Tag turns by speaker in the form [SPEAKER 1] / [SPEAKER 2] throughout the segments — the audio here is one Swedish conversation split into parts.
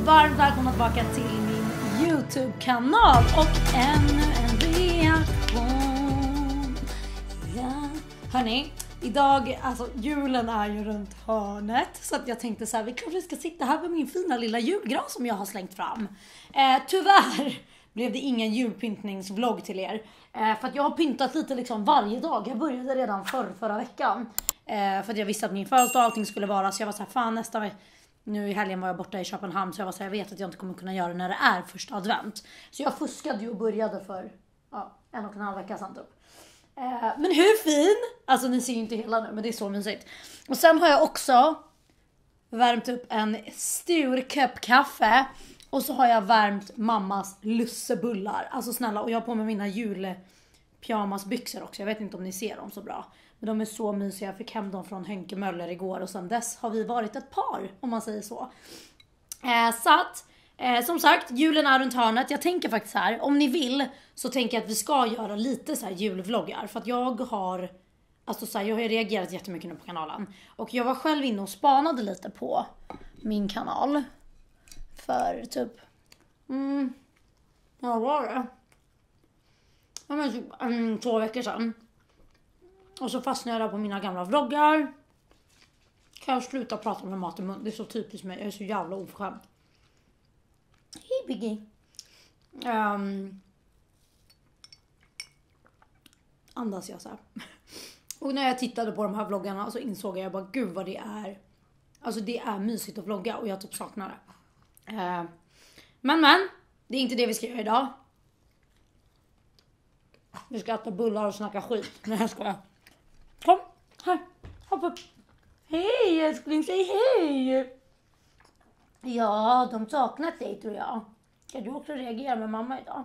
[SPEAKER 1] varmt välkomna tillbaka till min YouTube-kanal och ännu en reaktion. Ja. Hörni, idag, alltså julen är ju runt hörnet, så att jag tänkte så här, vi kanske ska sitta här med min fina lilla julgran som jag har slängt fram. Tyvärr blev det ingen julpyntningsvlogg till er. För att jag har pyntat lite liksom varje dag. Jag började redan förra veckan. För att jag visste att min födelsedag och allting skulle vara. Så jag var så här, fan nästa vecka. Nu i helgen var jag borta i Köpenhamn. Så jag var så här, jag vet att jag inte kommer kunna göra det när det är första advent. Så jag fuskade ju och började för 1,5 vecka sedan typ. Men hur fin? Alltså ni ser ju inte hela nu, men det är så mysigt. Och sen har jag också värmt upp en stor kopp kaffe. Och så har jag värmt mammas lussebullar. Alltså snälla, och jag har på mig mina julepyjamasbyxor också. Jag vet inte om ni ser dem så bra. Men de är så mysiga. Jag fick hem dem från Henke Möller igår. Och sen dess har vi varit ett par, om man säger så. Så att, som sagt, julen är runt hörnet. Jag tänker faktiskt här, om ni vill så tänker jag att vi ska göra lite så här julvloggar. För att jag har, alltså så här, jag har reagerat jättemycket nu på kanalen. Och jag var själv inne och spanade lite på min kanal. För typ vad var det? Ja, men typ 2 veckor sedan. Och så fastnade jag där på mina gamla vloggar. Kan jag sluta prata med mat i mun? Det är så typiskt mig. Jag är så jävla oförskämd. Hej Biggie. Andas jag så här. Och när jag tittade på de här vloggarna så insåg jag bara, gud vad det är. Alltså det är mysigt att vlogga och jag typ saknar det. Men det är inte det vi ska göra idag. Vi ska äta bullar och snacka skit. Nej, jag skojar. Kom, här, hopp upp. Hej älskling, säg hej. Ja, de saknat dig tror jag. Ska du också reagera med mamma idag?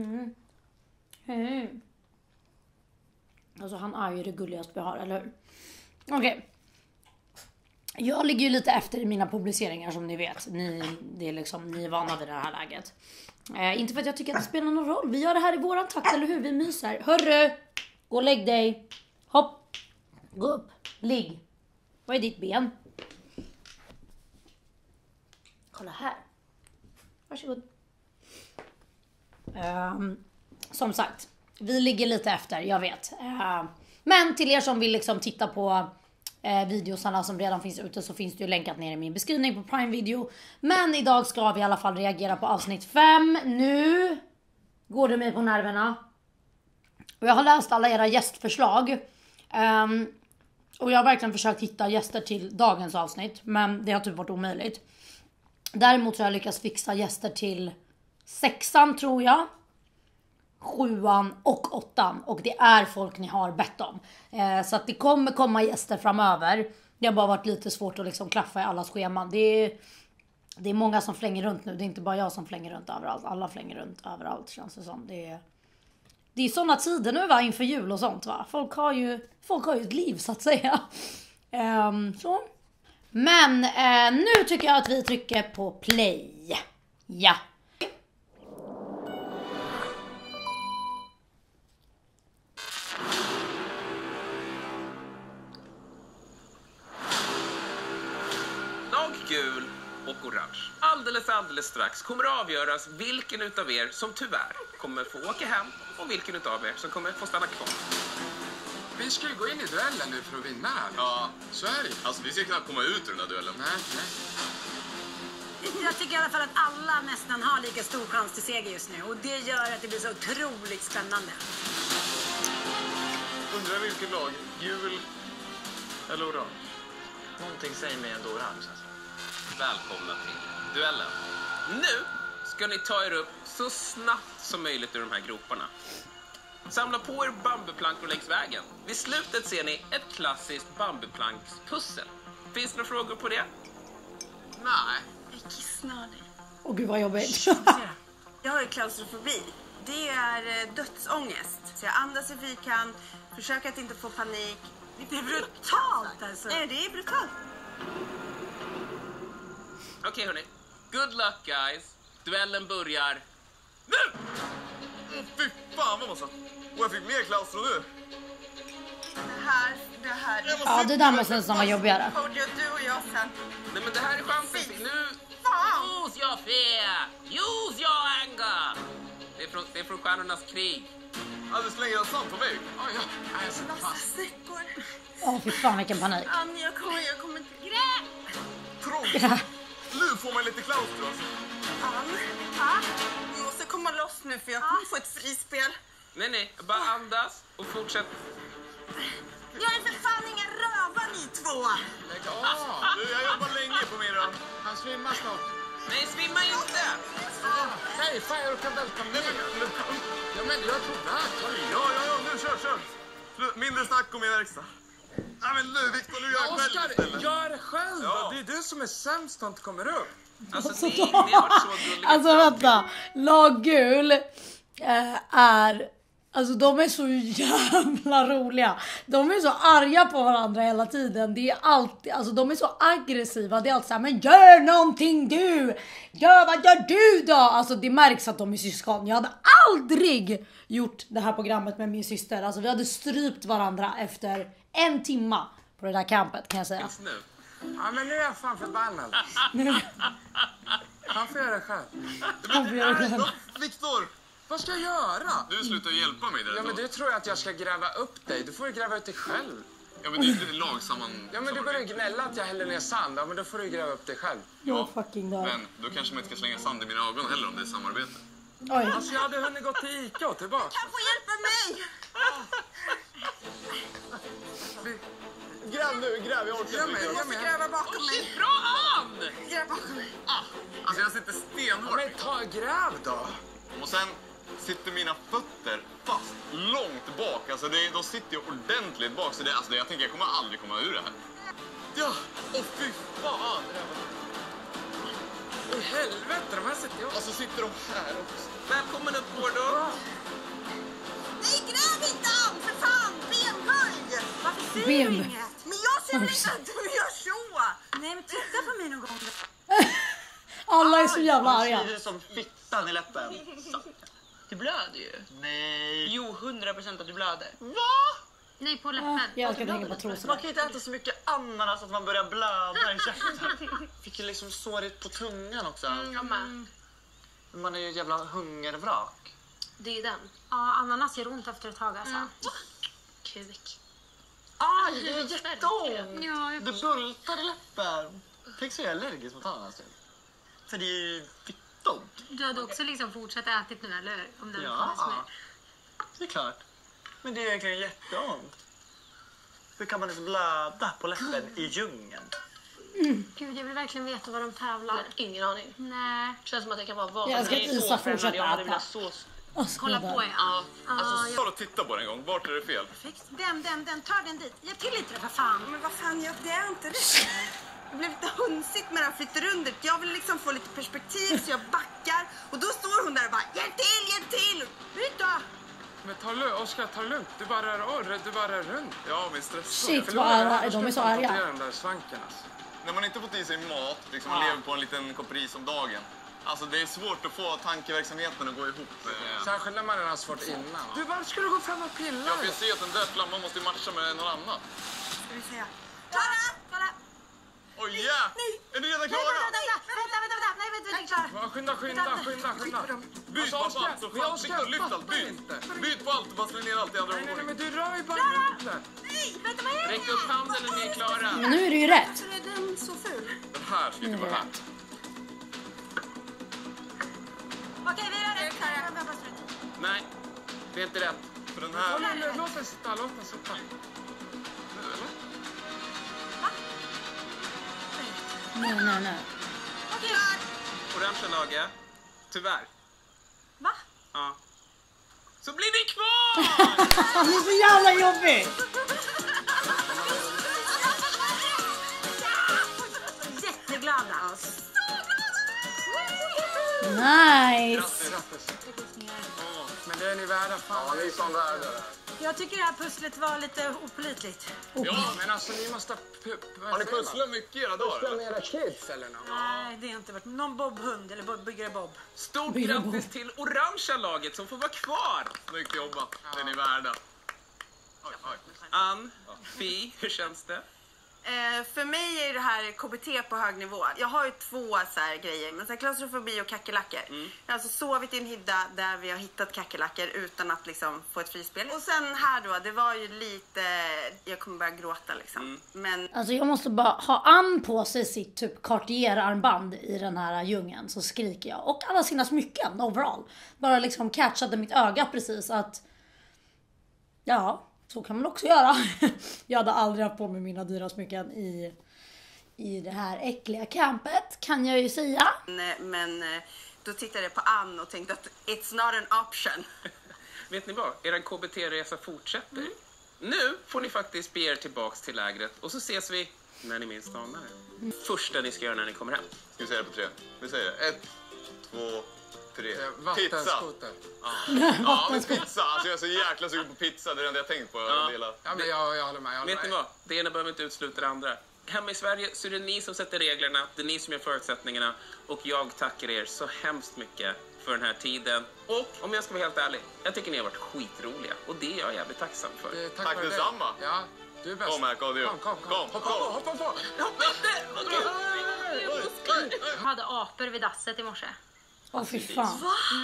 [SPEAKER 1] Hej. Alltså han är ju det gulligaste vi har, eller hur? Okej. Jag ligger ju lite efter i mina publiceringar som ni vet. Det är liksom, ni är vana vid det här läget. Inte för att jag tycker att det spelar någon roll. Vi gör det här i våran takt, eller hur? Vi myser. Hörru! Gå och lägg dig. Hopp. Gå upp. Ligg. Vad är ditt ben? Kolla här. Varsågod. Som sagt. Vi ligger lite efter, jag vet. Men till er som vill liksom titta på videosarna som redan finns ute så finns det ju länkat ner i min beskrivning på Prime Video. Men idag ska vi i alla fall reagera på avsnitt 5. Nu går det mig på nerverna. Och jag har läst alla era gästförslag. Och jag har verkligen försökt hitta gäster till dagens avsnitt. Men det har typ varit omöjligt. Däremot så har jag lyckats fixa gäster till 6:an tror jag. 7:an och 8:an. Och det är folk ni har bett om. Så att det kommer komma gäster framöver. Det har bara varit lite svårt att liksom klaffa i allas scheman. Det är många som flänger runt nu. Det är inte bara jag som flänger runt överallt. Alla flänger runt överallt känns det som. Det är sådana tider nu va, inför jul och sånt va. Folk har ju ett liv så att säga. Så. Men nu tycker jag att vi trycker på play. Ja.
[SPEAKER 2] Gul och orange. Alldeles strax kommer det avgöras vilken utav er som tyvärr kommer få åka hem och vilken utav er som kommer få stanna kvar.
[SPEAKER 3] Vi ska ju gå in i duellen nu för att vinna här.
[SPEAKER 4] Ja,
[SPEAKER 3] så är det.
[SPEAKER 4] Alltså vi ska knappt komma ut ur den här duellen.
[SPEAKER 3] Nej.
[SPEAKER 5] Jag tycker i alla fall att alla nästan har lika stor chans till seger just nu. Och det gör att det blir så otroligt spännande.
[SPEAKER 4] Undrar vilket lag? Gul eller orange?
[SPEAKER 6] Någonting säger mig ändå orange alltså.
[SPEAKER 2] Välkomna till duellen. Nu ska ni ta er upp så snabbt som möjligt ur de här groparna. Samla på er bambuplankor längs vägen. Vid slutet ser ni ett klassiskt bambuplankspussel. Finns det några frågor på det?
[SPEAKER 3] Nej.
[SPEAKER 5] Jag är kissnödig.
[SPEAKER 1] Åh gud vad jobbigt.
[SPEAKER 7] Jag har ju klaustrofobi. Det är dödsångest. Så jag andas i fyrkant, försöker att inte få panik.
[SPEAKER 5] Det är brutalt alltså.
[SPEAKER 7] Nej, det är brutalt.
[SPEAKER 2] Okej hörni, good luck guys. Duellen börjar nu!
[SPEAKER 4] Fy fan vad massa. Och jag fick mer klaustro nu.
[SPEAKER 7] Det här.
[SPEAKER 1] Ja, det där måste nästan vara jobbigare.
[SPEAKER 7] Du och jag sen.
[SPEAKER 2] Nej men det här är chansen. Nu!
[SPEAKER 7] Fan!
[SPEAKER 2] Oh, jag fick! är från Stjärnornas krig.
[SPEAKER 4] Ja, du slänger en sand på mig.
[SPEAKER 3] Ja, ja. Nej, jag sitter fast.
[SPEAKER 7] Säckor.
[SPEAKER 1] Åh fy fan vilken panik.
[SPEAKER 7] Ann, jag kommer inte...
[SPEAKER 4] Trångt. Nu får man lite klaustro alltså.
[SPEAKER 7] Ann, du måste komma loss nu för jag kommer få ett frispel.
[SPEAKER 2] Nej, bara andas och fortsätt.
[SPEAKER 7] Jag är för fan ingen röva ni två.
[SPEAKER 3] Lägg av.
[SPEAKER 4] Du, jag jobbar länge på min röv.
[SPEAKER 3] Han svimmar snart.
[SPEAKER 2] Nej, svimma inte!
[SPEAKER 3] Nej, fan jag kan välta ner. Ja, men jag tog där.
[SPEAKER 4] Ja, nu kör. Mindre snack och mer verkstad. Ja, men nu Victor, nu gör jag själv
[SPEAKER 3] Oskar,
[SPEAKER 4] istället.
[SPEAKER 3] gör det själv
[SPEAKER 4] Ja.
[SPEAKER 3] då. Det är du som är sämst när du inte kommer upp.
[SPEAKER 2] Alltså, ni har varit så gulliga.
[SPEAKER 1] Alltså vänta, lag gul är... Alltså de är så jävla roliga. De är så arga på varandra hela tiden. Det är alltid, alltså de är så aggressiva. Det är alltid så här, men gör någonting du! Vad gör du då? Alltså det märks att de är syskon. Jag hade aldrig gjort det här programmet med min syster. Alltså vi hade strypt varandra efter 1 timma på det där campet kan jag säga.
[SPEAKER 2] Nu.
[SPEAKER 3] Ja, men nu är jag fan förbannad. Han får göra det själv.
[SPEAKER 4] Victor,
[SPEAKER 3] Vad ska jag göra?
[SPEAKER 4] du slutar hjälpa mig där.
[SPEAKER 3] Ja, men du tror jag att jag ska gräva upp dig. Du får ju gräva ut dig själv.
[SPEAKER 4] Ja, men det är inte lagsamman.
[SPEAKER 3] Ja, men du börjar gnälla att jag häller ner sand. Ja, men då får du gräva upp dig själv.
[SPEAKER 1] Jag fucking dör.
[SPEAKER 4] Men då kanske man inte ska slänga sand i mina ögon heller om det är samarbete.
[SPEAKER 1] Oj.
[SPEAKER 3] Alltså, jag hade hunnit gå till Ica och tillbaka.
[SPEAKER 7] Kan få hjälpa mig.
[SPEAKER 4] Gräv, jag orkar inte.
[SPEAKER 7] Du måste gräva bakom mig.
[SPEAKER 2] Bra Ann!
[SPEAKER 7] Gräv bakom mig.
[SPEAKER 4] Alltså jag sitter stenhårt.
[SPEAKER 3] Men ta gräv då.
[SPEAKER 4] Och sen sitter mina fötter fast långt bak. Alltså de sitter ju ordentligt bak. Så jag tänker jag kommer aldrig komma ur det här. Ja, och fy fan.
[SPEAKER 3] I helvete, de här sitter ju också.
[SPEAKER 4] Och så sitter de här också.
[SPEAKER 2] Välkommen upp Gordo.
[SPEAKER 7] Nej, gräv inte Ann, för fan. Benböj. Varför säger du
[SPEAKER 1] Ben.
[SPEAKER 7] inget? Men jag ser inte att du gör så. Nej, men titta på mig någon gång.
[SPEAKER 1] Alla är så jävla arga.
[SPEAKER 6] Det är som fittan i läppen. Du blöder ju. Nej. Jo, 100% att du blöder.
[SPEAKER 5] Nej, på läppen.
[SPEAKER 1] Jag ska tänka på trosorna.
[SPEAKER 6] Man kan ju inte äta så mycket ananas att man börjar blöda i käften. Fick ju liksom sårigt på tungan också.
[SPEAKER 5] Jag med.
[SPEAKER 6] Man är ju ett jävla hungervrak.
[SPEAKER 5] Det är den. Ja, ananas gör ont efter ett tag alltså. Kuk.
[SPEAKER 6] Aj, det är jätteont!
[SPEAKER 5] Ja,
[SPEAKER 6] Du bultar i läppen. Tänk så är jag allergisk mot ananas. För det är ju fittont.
[SPEAKER 5] du hade också liksom fortsatt ätit nu, eller hur? Om den
[SPEAKER 6] Ja,
[SPEAKER 5] fanns med.
[SPEAKER 6] det är klart. Men det är egentligen jätteont. Hur kan man ens blöda på läppen i djungeln?
[SPEAKER 5] Gud, jag vill verkligen veta vad de tävlar.
[SPEAKER 6] Ingen aning.
[SPEAKER 5] Nej.
[SPEAKER 6] Känns som att det kan vara vad
[SPEAKER 1] Jag ska
[SPEAKER 6] som helst.
[SPEAKER 1] Isa
[SPEAKER 6] Så främmande.
[SPEAKER 1] fortsätta
[SPEAKER 6] Jag hade
[SPEAKER 1] äta.
[SPEAKER 6] velat så...
[SPEAKER 1] Alltså,
[SPEAKER 5] Kolla
[SPEAKER 1] där.
[SPEAKER 5] på ja.
[SPEAKER 4] Alltså, ta och titta på den en gång. Vart är det fel?
[SPEAKER 7] Perfekt. Den. Ta den dit. Hjälp till lite för fan. Men vad fan, det är inte rätt. Det blev lite hunsigt med den flyttar runt. Jag vill liksom få lite perspektiv så jag backar. Och då står hon där och bara, hjälp till! Byt då!
[SPEAKER 3] Men Oskar, ta det lugnt. Du bara rör runt.
[SPEAKER 4] Ja, men stress.
[SPEAKER 1] Shit vad arga, de är så arga.
[SPEAKER 3] Den där svanken alltså.
[SPEAKER 4] När man inte fått i sig mat, liksom man lever på en liten kopp ris om dagen. Alltså det är svårt att få tankeverksamheten att gå ihop.
[SPEAKER 3] Särskilt när man redan har svårt innan. Du, varför ska du gå fram och pilla?
[SPEAKER 4] Ja, för jag ser att en död flamma måste matcha med någon annan.
[SPEAKER 7] Ska vi se. Klara!
[SPEAKER 4] Oj, yeah! Är ni redan klara?
[SPEAKER 7] Vänta. Nej, vänta, inte klara.
[SPEAKER 3] Skynda.
[SPEAKER 4] Byt på
[SPEAKER 3] Alltså,
[SPEAKER 4] allt och fan, Victor, lyft allt, byt på allt och bara släng ner allt i andra
[SPEAKER 3] Nej,
[SPEAKER 4] omgången.
[SPEAKER 3] men du rör ju bara runt.
[SPEAKER 7] Nej, vänta, vad är det?
[SPEAKER 2] Räck upp handen när ni är klara.
[SPEAKER 1] Men nu är det ju rätt.
[SPEAKER 7] Så är den så ful.
[SPEAKER 4] Den här ska inte vara här.
[SPEAKER 7] Okej, vi gör det.
[SPEAKER 2] Nej, det är inte rätt.
[SPEAKER 4] För den här...
[SPEAKER 3] Låt den sitta.
[SPEAKER 4] Nu, eller?
[SPEAKER 1] Nej.
[SPEAKER 7] Okej.
[SPEAKER 2] Orangea laget. Tyvärr.
[SPEAKER 7] Va?
[SPEAKER 2] Ja. Så blir ni kvar!
[SPEAKER 1] Han är så jävla jobbig.
[SPEAKER 7] Jätteglada.
[SPEAKER 1] Nice.
[SPEAKER 3] Men det är ni värda. Fan.
[SPEAKER 4] Ja, ni är som värda.
[SPEAKER 7] Jag tycker det här pusslet var lite opålitligt.
[SPEAKER 3] Ja, men alltså ni måste...
[SPEAKER 4] Har ni pusslat mycket era dagar?
[SPEAKER 3] med era kids eller något?
[SPEAKER 7] Nej, det har inte varit någon bobhund eller byggare bob.
[SPEAKER 2] Stort grattis till orangea laget som får vara kvar.
[SPEAKER 4] Snyggt jobbat. Det är ni värda. Oj.
[SPEAKER 2] Ann, Fi, hur känns det?
[SPEAKER 7] För mig är det här KBT på hög nivå. Jag har ju 2 så här grejer. Men så här, klaustrofobi och kackerlackor. Jag har alltså sovit i en hydda där vi har hittat kackerlackor utan att liksom få ett frispel. Och sen här då, det var ju lite... Jag kommer börja gråta liksom. Men...
[SPEAKER 1] Alltså jag måste bara ha Ann på sig sitt typ Cartier-armband i den här djungeln, så skriker jag. Och alla sina smycken overall. Bara liksom catchade mitt öga precis att... Ja, så kan man också göra. Jag hade aldrig haft på mig mina dyra smycken i det här äckliga campet, kan jag ju säga.
[SPEAKER 7] Men då tittade jag på Ann och tänkte att it's not an option.
[SPEAKER 2] Vet ni vad? Er KBT-resa fortsätter. Nu får ni faktiskt bege er tillbaks till lägret och så ses vi när ni minst anar det. Första ni ska göra när ni kommer hem.
[SPEAKER 4] Ska vi säga det på 3? Vi säger det. 1, 2, 3. Pizza!
[SPEAKER 3] Vattenskoter.
[SPEAKER 4] Ja, men pizza. Alltså jag är så jäkla sugen på pizza. Det är det enda jag tänkt på.
[SPEAKER 2] Ja.
[SPEAKER 3] Ja, men jag håller med.
[SPEAKER 2] Vet ni vad? Det ena behöver inte utesluta det andra. Hemma i Sverige så är det ni som sätter reglerna, det är ni som gör förutsättningarna. Och jag tackar er så hemskt mycket för den här tiden. Och om jag ska vara helt ärlig, jag tycker ni har varit skitroliga. Och det är jag jävligt tacksam för.
[SPEAKER 4] Tack detsamma.
[SPEAKER 3] Ja, du är bäst.
[SPEAKER 4] Kom här, Carl.
[SPEAKER 3] Kom. Hoppa på.
[SPEAKER 8] Jag hade apor vid dasset i morse.
[SPEAKER 1] Åh fy fan.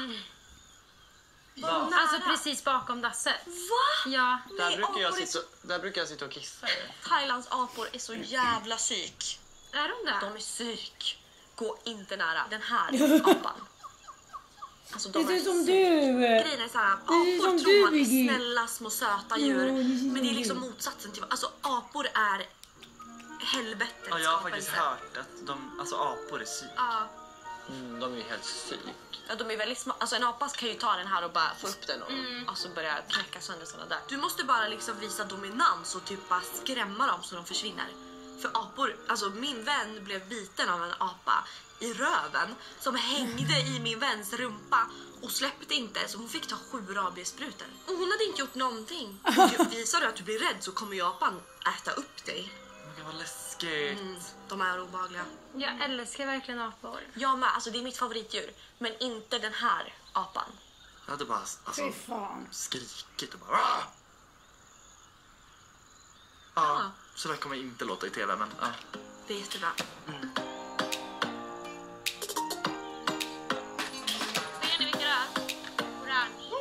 [SPEAKER 8] Alltså precis bakom dasset.
[SPEAKER 9] Va?
[SPEAKER 8] Ja.
[SPEAKER 6] Där brukar jag sitta och kissa.
[SPEAKER 9] Thailands apor är så jävla psyk.
[SPEAKER 8] Är de det?
[SPEAKER 9] De är psyk. Gå inte nära den här apan. Alltså,
[SPEAKER 1] Det är som du.
[SPEAKER 9] Grejen är såhär, apor
[SPEAKER 1] som
[SPEAKER 9] tror man
[SPEAKER 1] du,
[SPEAKER 9] är
[SPEAKER 1] Iggy.
[SPEAKER 9] snälla små söta djur. Men det är liksom motsatsen till, alltså apor är helvetets
[SPEAKER 6] Ja, jag har faktiskt
[SPEAKER 9] skapelse.
[SPEAKER 6] hört att apor är psyk.
[SPEAKER 9] Ja.
[SPEAKER 6] De är ju helt psyk.
[SPEAKER 9] Ja, de är väldigt små. Alltså en apa kan ju ta den här och bara få upp den och alltså börja knäcka sönder såna där. Du måste bara liksom visa dominans och typ bara skrämma dem så de försvinner. För apor, alltså min vän blev biten av en apa i röven som hängde i min väns rumpa och släppte inte, så hon fick ta 7 rabiessprutor. Och hon hade inte gjort någonting. Visar du att du blir rädd så kommer ju apan äta upp dig.
[SPEAKER 6] Det var läskigt.
[SPEAKER 9] De är obehagliga.
[SPEAKER 8] Jag älskar verkligen apor.
[SPEAKER 9] Jag med, alltså det är mitt favoritdjur. Men inte den här apan.
[SPEAKER 6] Jag hade bara
[SPEAKER 1] Fy fan.
[SPEAKER 6] skrikit och bara... "Ah!" Ja, så där kommer jag inte låta i tv, men... Ja.
[SPEAKER 9] Det är jättebra.
[SPEAKER 8] Ser ni vilka det är? Orange.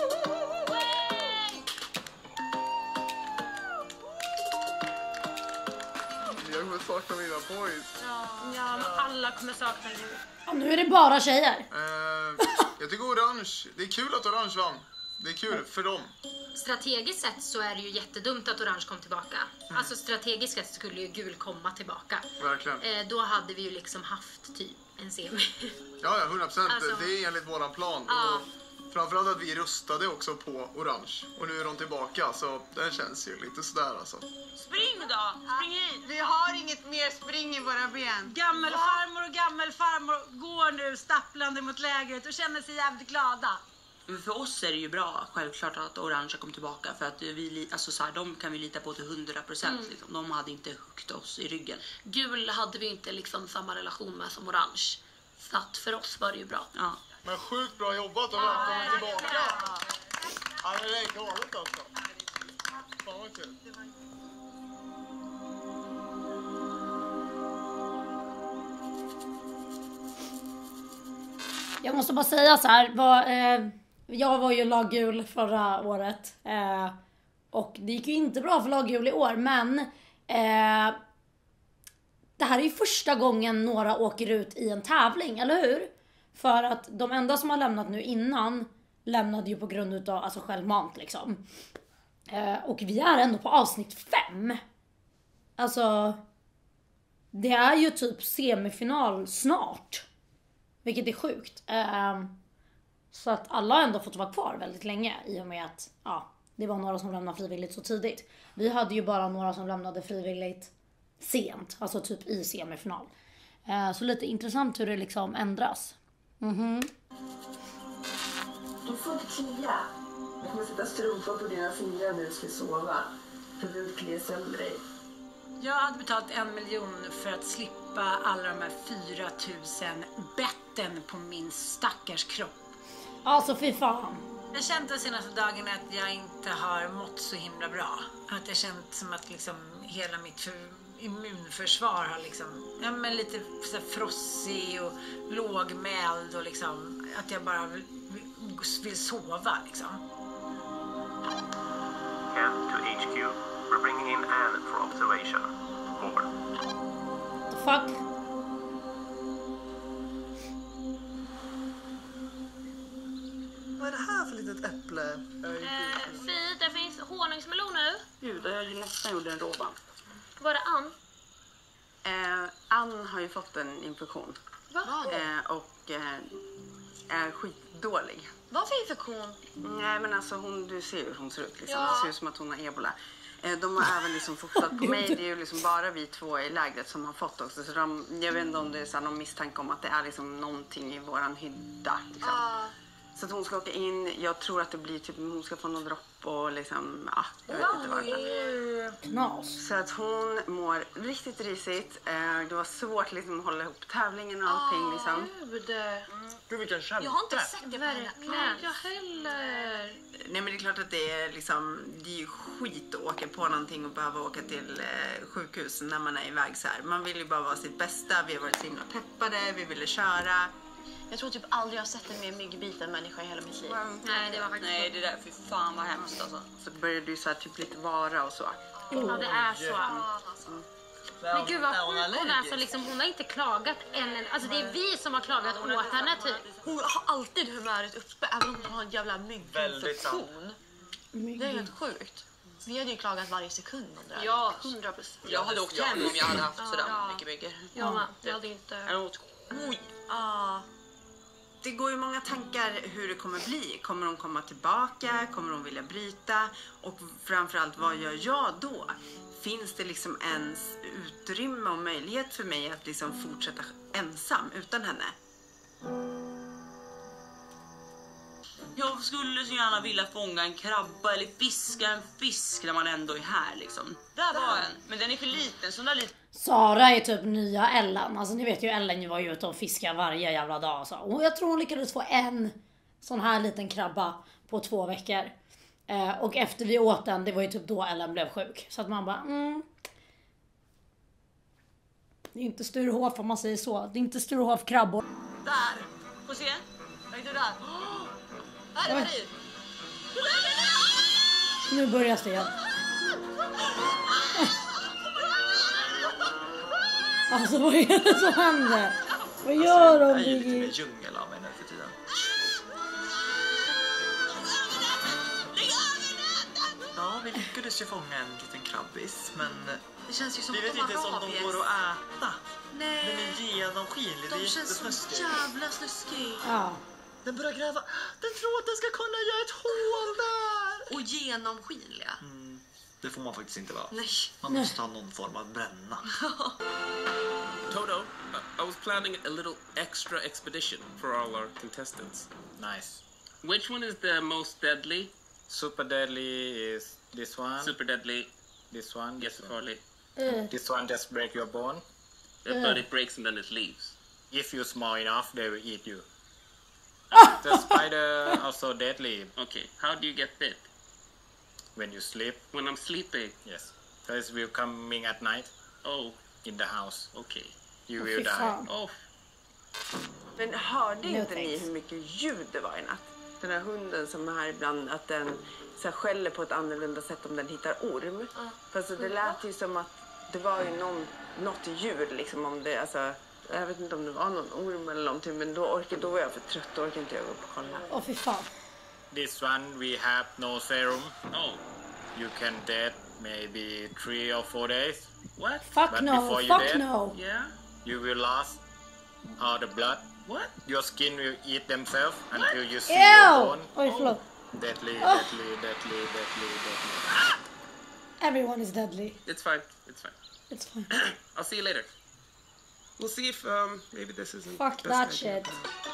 [SPEAKER 3] Jag kommer sakna mina boys.
[SPEAKER 8] Ja, men alla kommer sakna djur.
[SPEAKER 1] Ja, nu är det bara tjejer.
[SPEAKER 3] Jag tycker orange. Det är kul att orange vann. Det är kul för dem.
[SPEAKER 8] Strategiskt sett så är det ju jättedumt att orange kom tillbaka. Alltså strategiskt sett skulle ju gul komma tillbaka.
[SPEAKER 3] Verkligen.
[SPEAKER 8] Då hade vi ju liksom haft typ en semi.
[SPEAKER 3] Ja, 100%.
[SPEAKER 8] Alltså-
[SPEAKER 3] Det är enligt våran plan.
[SPEAKER 8] Ja.
[SPEAKER 3] Och framförallt att vi rustade också på orange. Och nu är de tillbaka, så det känns ju lite sådär alltså.
[SPEAKER 5] Spring då! Spring hit!
[SPEAKER 7] Vi har inget mer spring i våra ben.
[SPEAKER 5] Gammelfarmor och gammelfarmor går nu stapplande mot lägret och känner sig jävligt glada.
[SPEAKER 10] För oss är det ju bra, självklart, att orange kom tillbaka. För att alltså så här, de kan vi lita på till 100%. Liksom. De hade inte huggit oss i ryggen.
[SPEAKER 8] Gul hade vi inte liksom samma relation med som orange. Så att för oss var det ju bra.
[SPEAKER 10] Ja.
[SPEAKER 3] Men sjukt bra jobbat och välkommen tillbaka. Ja, det är galet alltså. Fan vad kul.
[SPEAKER 1] Jag måste bara säga så här. Jag var ju laggul förra året. Och det gick ju inte bra för laggul i år. Men det här är ju första gången några åker ut i en tävling, eller hur? För att de enda som har lämnat nu innan lämnade ju på grund utav alltså självmant liksom. Och vi är ändå på avsnitt 5. Alltså det är ju typ semifinal snart. Vilket är sjukt. Så att alla har ändå fått vara kvar väldigt länge. I och med att det var några som lämnade frivilligt så tidigt. Vi hade ju bara några som lämnade frivilligt sent. Alltså typ i semifinal. Så lite intressant hur det liksom ändras.
[SPEAKER 11] Du får inte klia. Jag kommer sätta strumpor på dina fingrar när du ska sova. För du vill klia sönder dig.
[SPEAKER 5] Jag hade betalat 1 miljon för att slippa alla de här 4 000 betten på min stackars kropp.
[SPEAKER 1] Alltså fy fan.
[SPEAKER 5] Jag har känt de senaste dagarna att jag inte har mått så himla bra. Att jag känt som att liksom hela immunförsvar har liksom, ja men lite så här frossig och lågmäld och liksom att jag bara vill sova liksom.
[SPEAKER 12] And to HQ, we're bringing in Anne for observation. Over.
[SPEAKER 1] The fuck?
[SPEAKER 6] Vad är det här för litet äpple?
[SPEAKER 8] Fi, det finns honungsmelon nu.
[SPEAKER 10] Gud, jag har ju nästan gjort en råban.
[SPEAKER 8] Var det Ann?
[SPEAKER 10] Ann har ju fått en infektion.
[SPEAKER 8] Va?
[SPEAKER 10] Och är skitdålig.
[SPEAKER 9] Vad för infektion?
[SPEAKER 10] Nej men alltså du ser ju hur hon ser ut liksom.
[SPEAKER 9] Ja.
[SPEAKER 10] Det ser ut som att hon har ebola. De har även liksom fotat på mig. Det är ju liksom bara vi två i lägret som har fått också. Så jag vet inte om det är så här någon misstanke om att det är liksom någonting i våran hydda. Liksom. Så att hon ska åka in. Jag tror att det blir typ hon ska få någon dropp och liksom, jag vet inte varför.
[SPEAKER 1] Knas.
[SPEAKER 10] Så att hon mår riktigt risigt. Det var svårt liksom att hålla ihop tävlingen och allting liksom.
[SPEAKER 6] Gud vilken kämpe.
[SPEAKER 9] Jag har inte sett det på henne.
[SPEAKER 8] Nej, jag heller.
[SPEAKER 10] Nej men det är klart att det är liksom, det är ju skit att åka på någonting och behöva åka till sjukhus när man är iväg så här. Man vill ju bara vara sitt bästa, vi har varit så himla peppade, vi ville köra.
[SPEAKER 9] Jag tror typ aldrig jag har sett en mer myggbiten människa i hela mitt liv.
[SPEAKER 8] Nej, det var faktiskt...
[SPEAKER 10] Nej, det där, fy fan vad hemskt alltså. Så började du så här typ lite vara och så.
[SPEAKER 8] Ja, det är så. Men gud vad sjukt hon är, så liksom, hon har inte klagat än. Alltså det är vi som har klagat åt henne typ.
[SPEAKER 9] Hon har alltid humöret uppe, även om hon har en jävla mygginfektion. Det är helt sjukt. Vi hade ju klagat varje sekund under det.
[SPEAKER 8] Ja, 100%.
[SPEAKER 10] Jag hade åkt hem om jag hade haft sådär mycket myggor.
[SPEAKER 8] Ja, jag hade inte...
[SPEAKER 10] Jag åt skit. Det går ju många tankar hur det kommer bli. Kommer hon komma tillbaka? Kommer hon vilja bryta? Och framförallt, vad gör jag då? Finns det liksom ens utrymme och möjlighet för mig att liksom fortsätta ensam utan henne? Jag skulle så gärna vilja fånga en krabba eller fiska en fisk när man ändå är här liksom. Där var en, men den är för liten, så där liten.
[SPEAKER 1] Sara är typ nya Ellen. Alltså ni vet ju, Ellen var ju ute och fiskade varje jävla dag. Så. Och jag tror hon lyckades få en sån här liten krabba på 2 veckor. Och efter vi åt den, det var ju typ då Ellen blev sjuk. Så att man bara, det är inte Sturehof om man säger så. Det är inte Sturehof krabbor.
[SPEAKER 10] Där, får se. Vad är det där? Här är Marie.
[SPEAKER 1] Nu börjar det igen. Alltså vad är det som händer? Vad gör de?
[SPEAKER 6] Jag är ju lite mer djungel av mig nu för tiden. Ja, vi lyckades ju fånga en liten krabbis, men
[SPEAKER 9] det känns ju som
[SPEAKER 6] vi vet inte ens om de går att äta.
[SPEAKER 9] Nej.
[SPEAKER 6] Den är genomskinlig, det är
[SPEAKER 9] De känns så
[SPEAKER 6] jättesnuskigt.
[SPEAKER 9] jävla snuskig.
[SPEAKER 1] Ja.
[SPEAKER 6] Den börjar gräva. Den tror att den ska kunna göra ett hål där.
[SPEAKER 9] Och genomskinliga.
[SPEAKER 6] Det får man faktiskt inte vara.
[SPEAKER 9] Nej.
[SPEAKER 6] Man måste ha någon form av bränna.
[SPEAKER 2] Toto, I was planning a little extra expedition for all our contestants.
[SPEAKER 13] Nice.
[SPEAKER 2] Which one is the most deadly?
[SPEAKER 13] Super deadly is this one.
[SPEAKER 2] Super deadly.
[SPEAKER 13] This one. This
[SPEAKER 2] Jättefarlig.
[SPEAKER 13] This one just break your bone.
[SPEAKER 2] But it breaks and then it leaves.
[SPEAKER 13] If you're small enough, they will eat you. The spider also deadly.
[SPEAKER 2] Okay, how do you get bit?
[SPEAKER 13] When you sleep.
[SPEAKER 2] When I'm sleeping?
[SPEAKER 13] Yes. Because we're coming at night.
[SPEAKER 2] Oh.
[SPEAKER 13] In the house.
[SPEAKER 2] Okay.
[SPEAKER 13] You will die.
[SPEAKER 2] Oh.
[SPEAKER 10] Men hörde inte ni hur mycket ljud det var i natt? Den här hunden som är här ibland, att den så här skäller på ett annorlunda sätt om den hittar orm. Fast det lät ju som att det var ju något djur liksom, om det, alltså, jag vet inte om det var någon orm eller någonting, men då var jag för trött, då orkade inte jag gå upp och kolla.
[SPEAKER 1] Fy fan.
[SPEAKER 13] This one we have no serum.
[SPEAKER 2] Oh.
[SPEAKER 13] You can dead maybe 3 or 4 days.
[SPEAKER 2] What?
[SPEAKER 1] Fuck
[SPEAKER 13] But
[SPEAKER 1] no,
[SPEAKER 13] before you
[SPEAKER 1] fuck
[SPEAKER 13] dead,
[SPEAKER 1] no.
[SPEAKER 2] Yeah?
[SPEAKER 13] You will lose all the blood.
[SPEAKER 2] What?
[SPEAKER 13] Your skin will eat themselves until you see
[SPEAKER 1] Ew!
[SPEAKER 13] your bone.
[SPEAKER 1] Oj, förlåt.
[SPEAKER 13] Deadly.
[SPEAKER 1] Everyone is deadly.
[SPEAKER 2] It's fine. It's fine.
[SPEAKER 1] It's fine.
[SPEAKER 2] I'll see you later. We'll see if maybe this isn't.
[SPEAKER 1] Fuck that shit.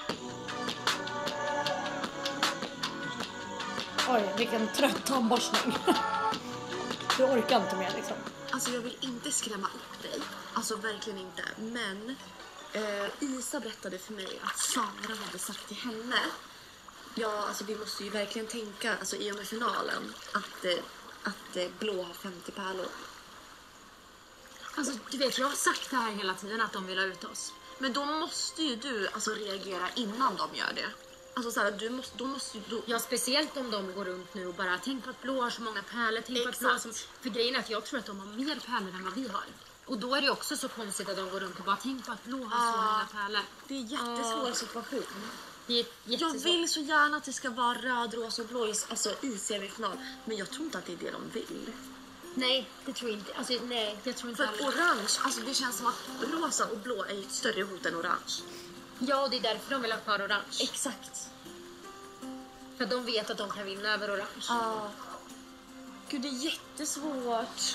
[SPEAKER 1] Oj, vilken trött tandborstning. Du orkar inte mer liksom.
[SPEAKER 9] Alltså jag vill inte skrämma upp dig. Alltså verkligen inte. Men Isa berättade för mig att Sara hade sagt till henne. Ja, alltså vi måste ju verkligen tänka, alltså i och med finalen, att Blå har 50 pärlor.
[SPEAKER 8] Alltså du vet, jag har sagt det här hela tiden att de vill ha ut oss.
[SPEAKER 9] Men då måste ju du alltså reagera innan de gör det. Alltså så här, då måste du...
[SPEAKER 8] Ja, speciellt om de går runt nu och bara tänk på att Blå har så många pärlor. Tänk på att Blå som... För grejen är att jag tror att de har mer pärlor än vad vi har. Och då är det också så konstigt att de går runt och bara tänk på att Blå har så många pärlor.
[SPEAKER 9] Det är en jättesvår situation.
[SPEAKER 8] Det är
[SPEAKER 9] jag vill så gärna att det ska vara röd, rosa och blå i semifinal. Men jag tror inte att det är det de vill.
[SPEAKER 8] Nej, det tror jag inte. Alltså, nej, jag tror inte.
[SPEAKER 9] För att orange, alltså det känns som att rosa och blå är ett större hot än orange.
[SPEAKER 8] Ja, och det är därför de vill ha kvar orange.
[SPEAKER 9] Exakt.
[SPEAKER 8] För de vet att de kan vinna över orange.
[SPEAKER 9] Ja. Gud, det är jättesvårt.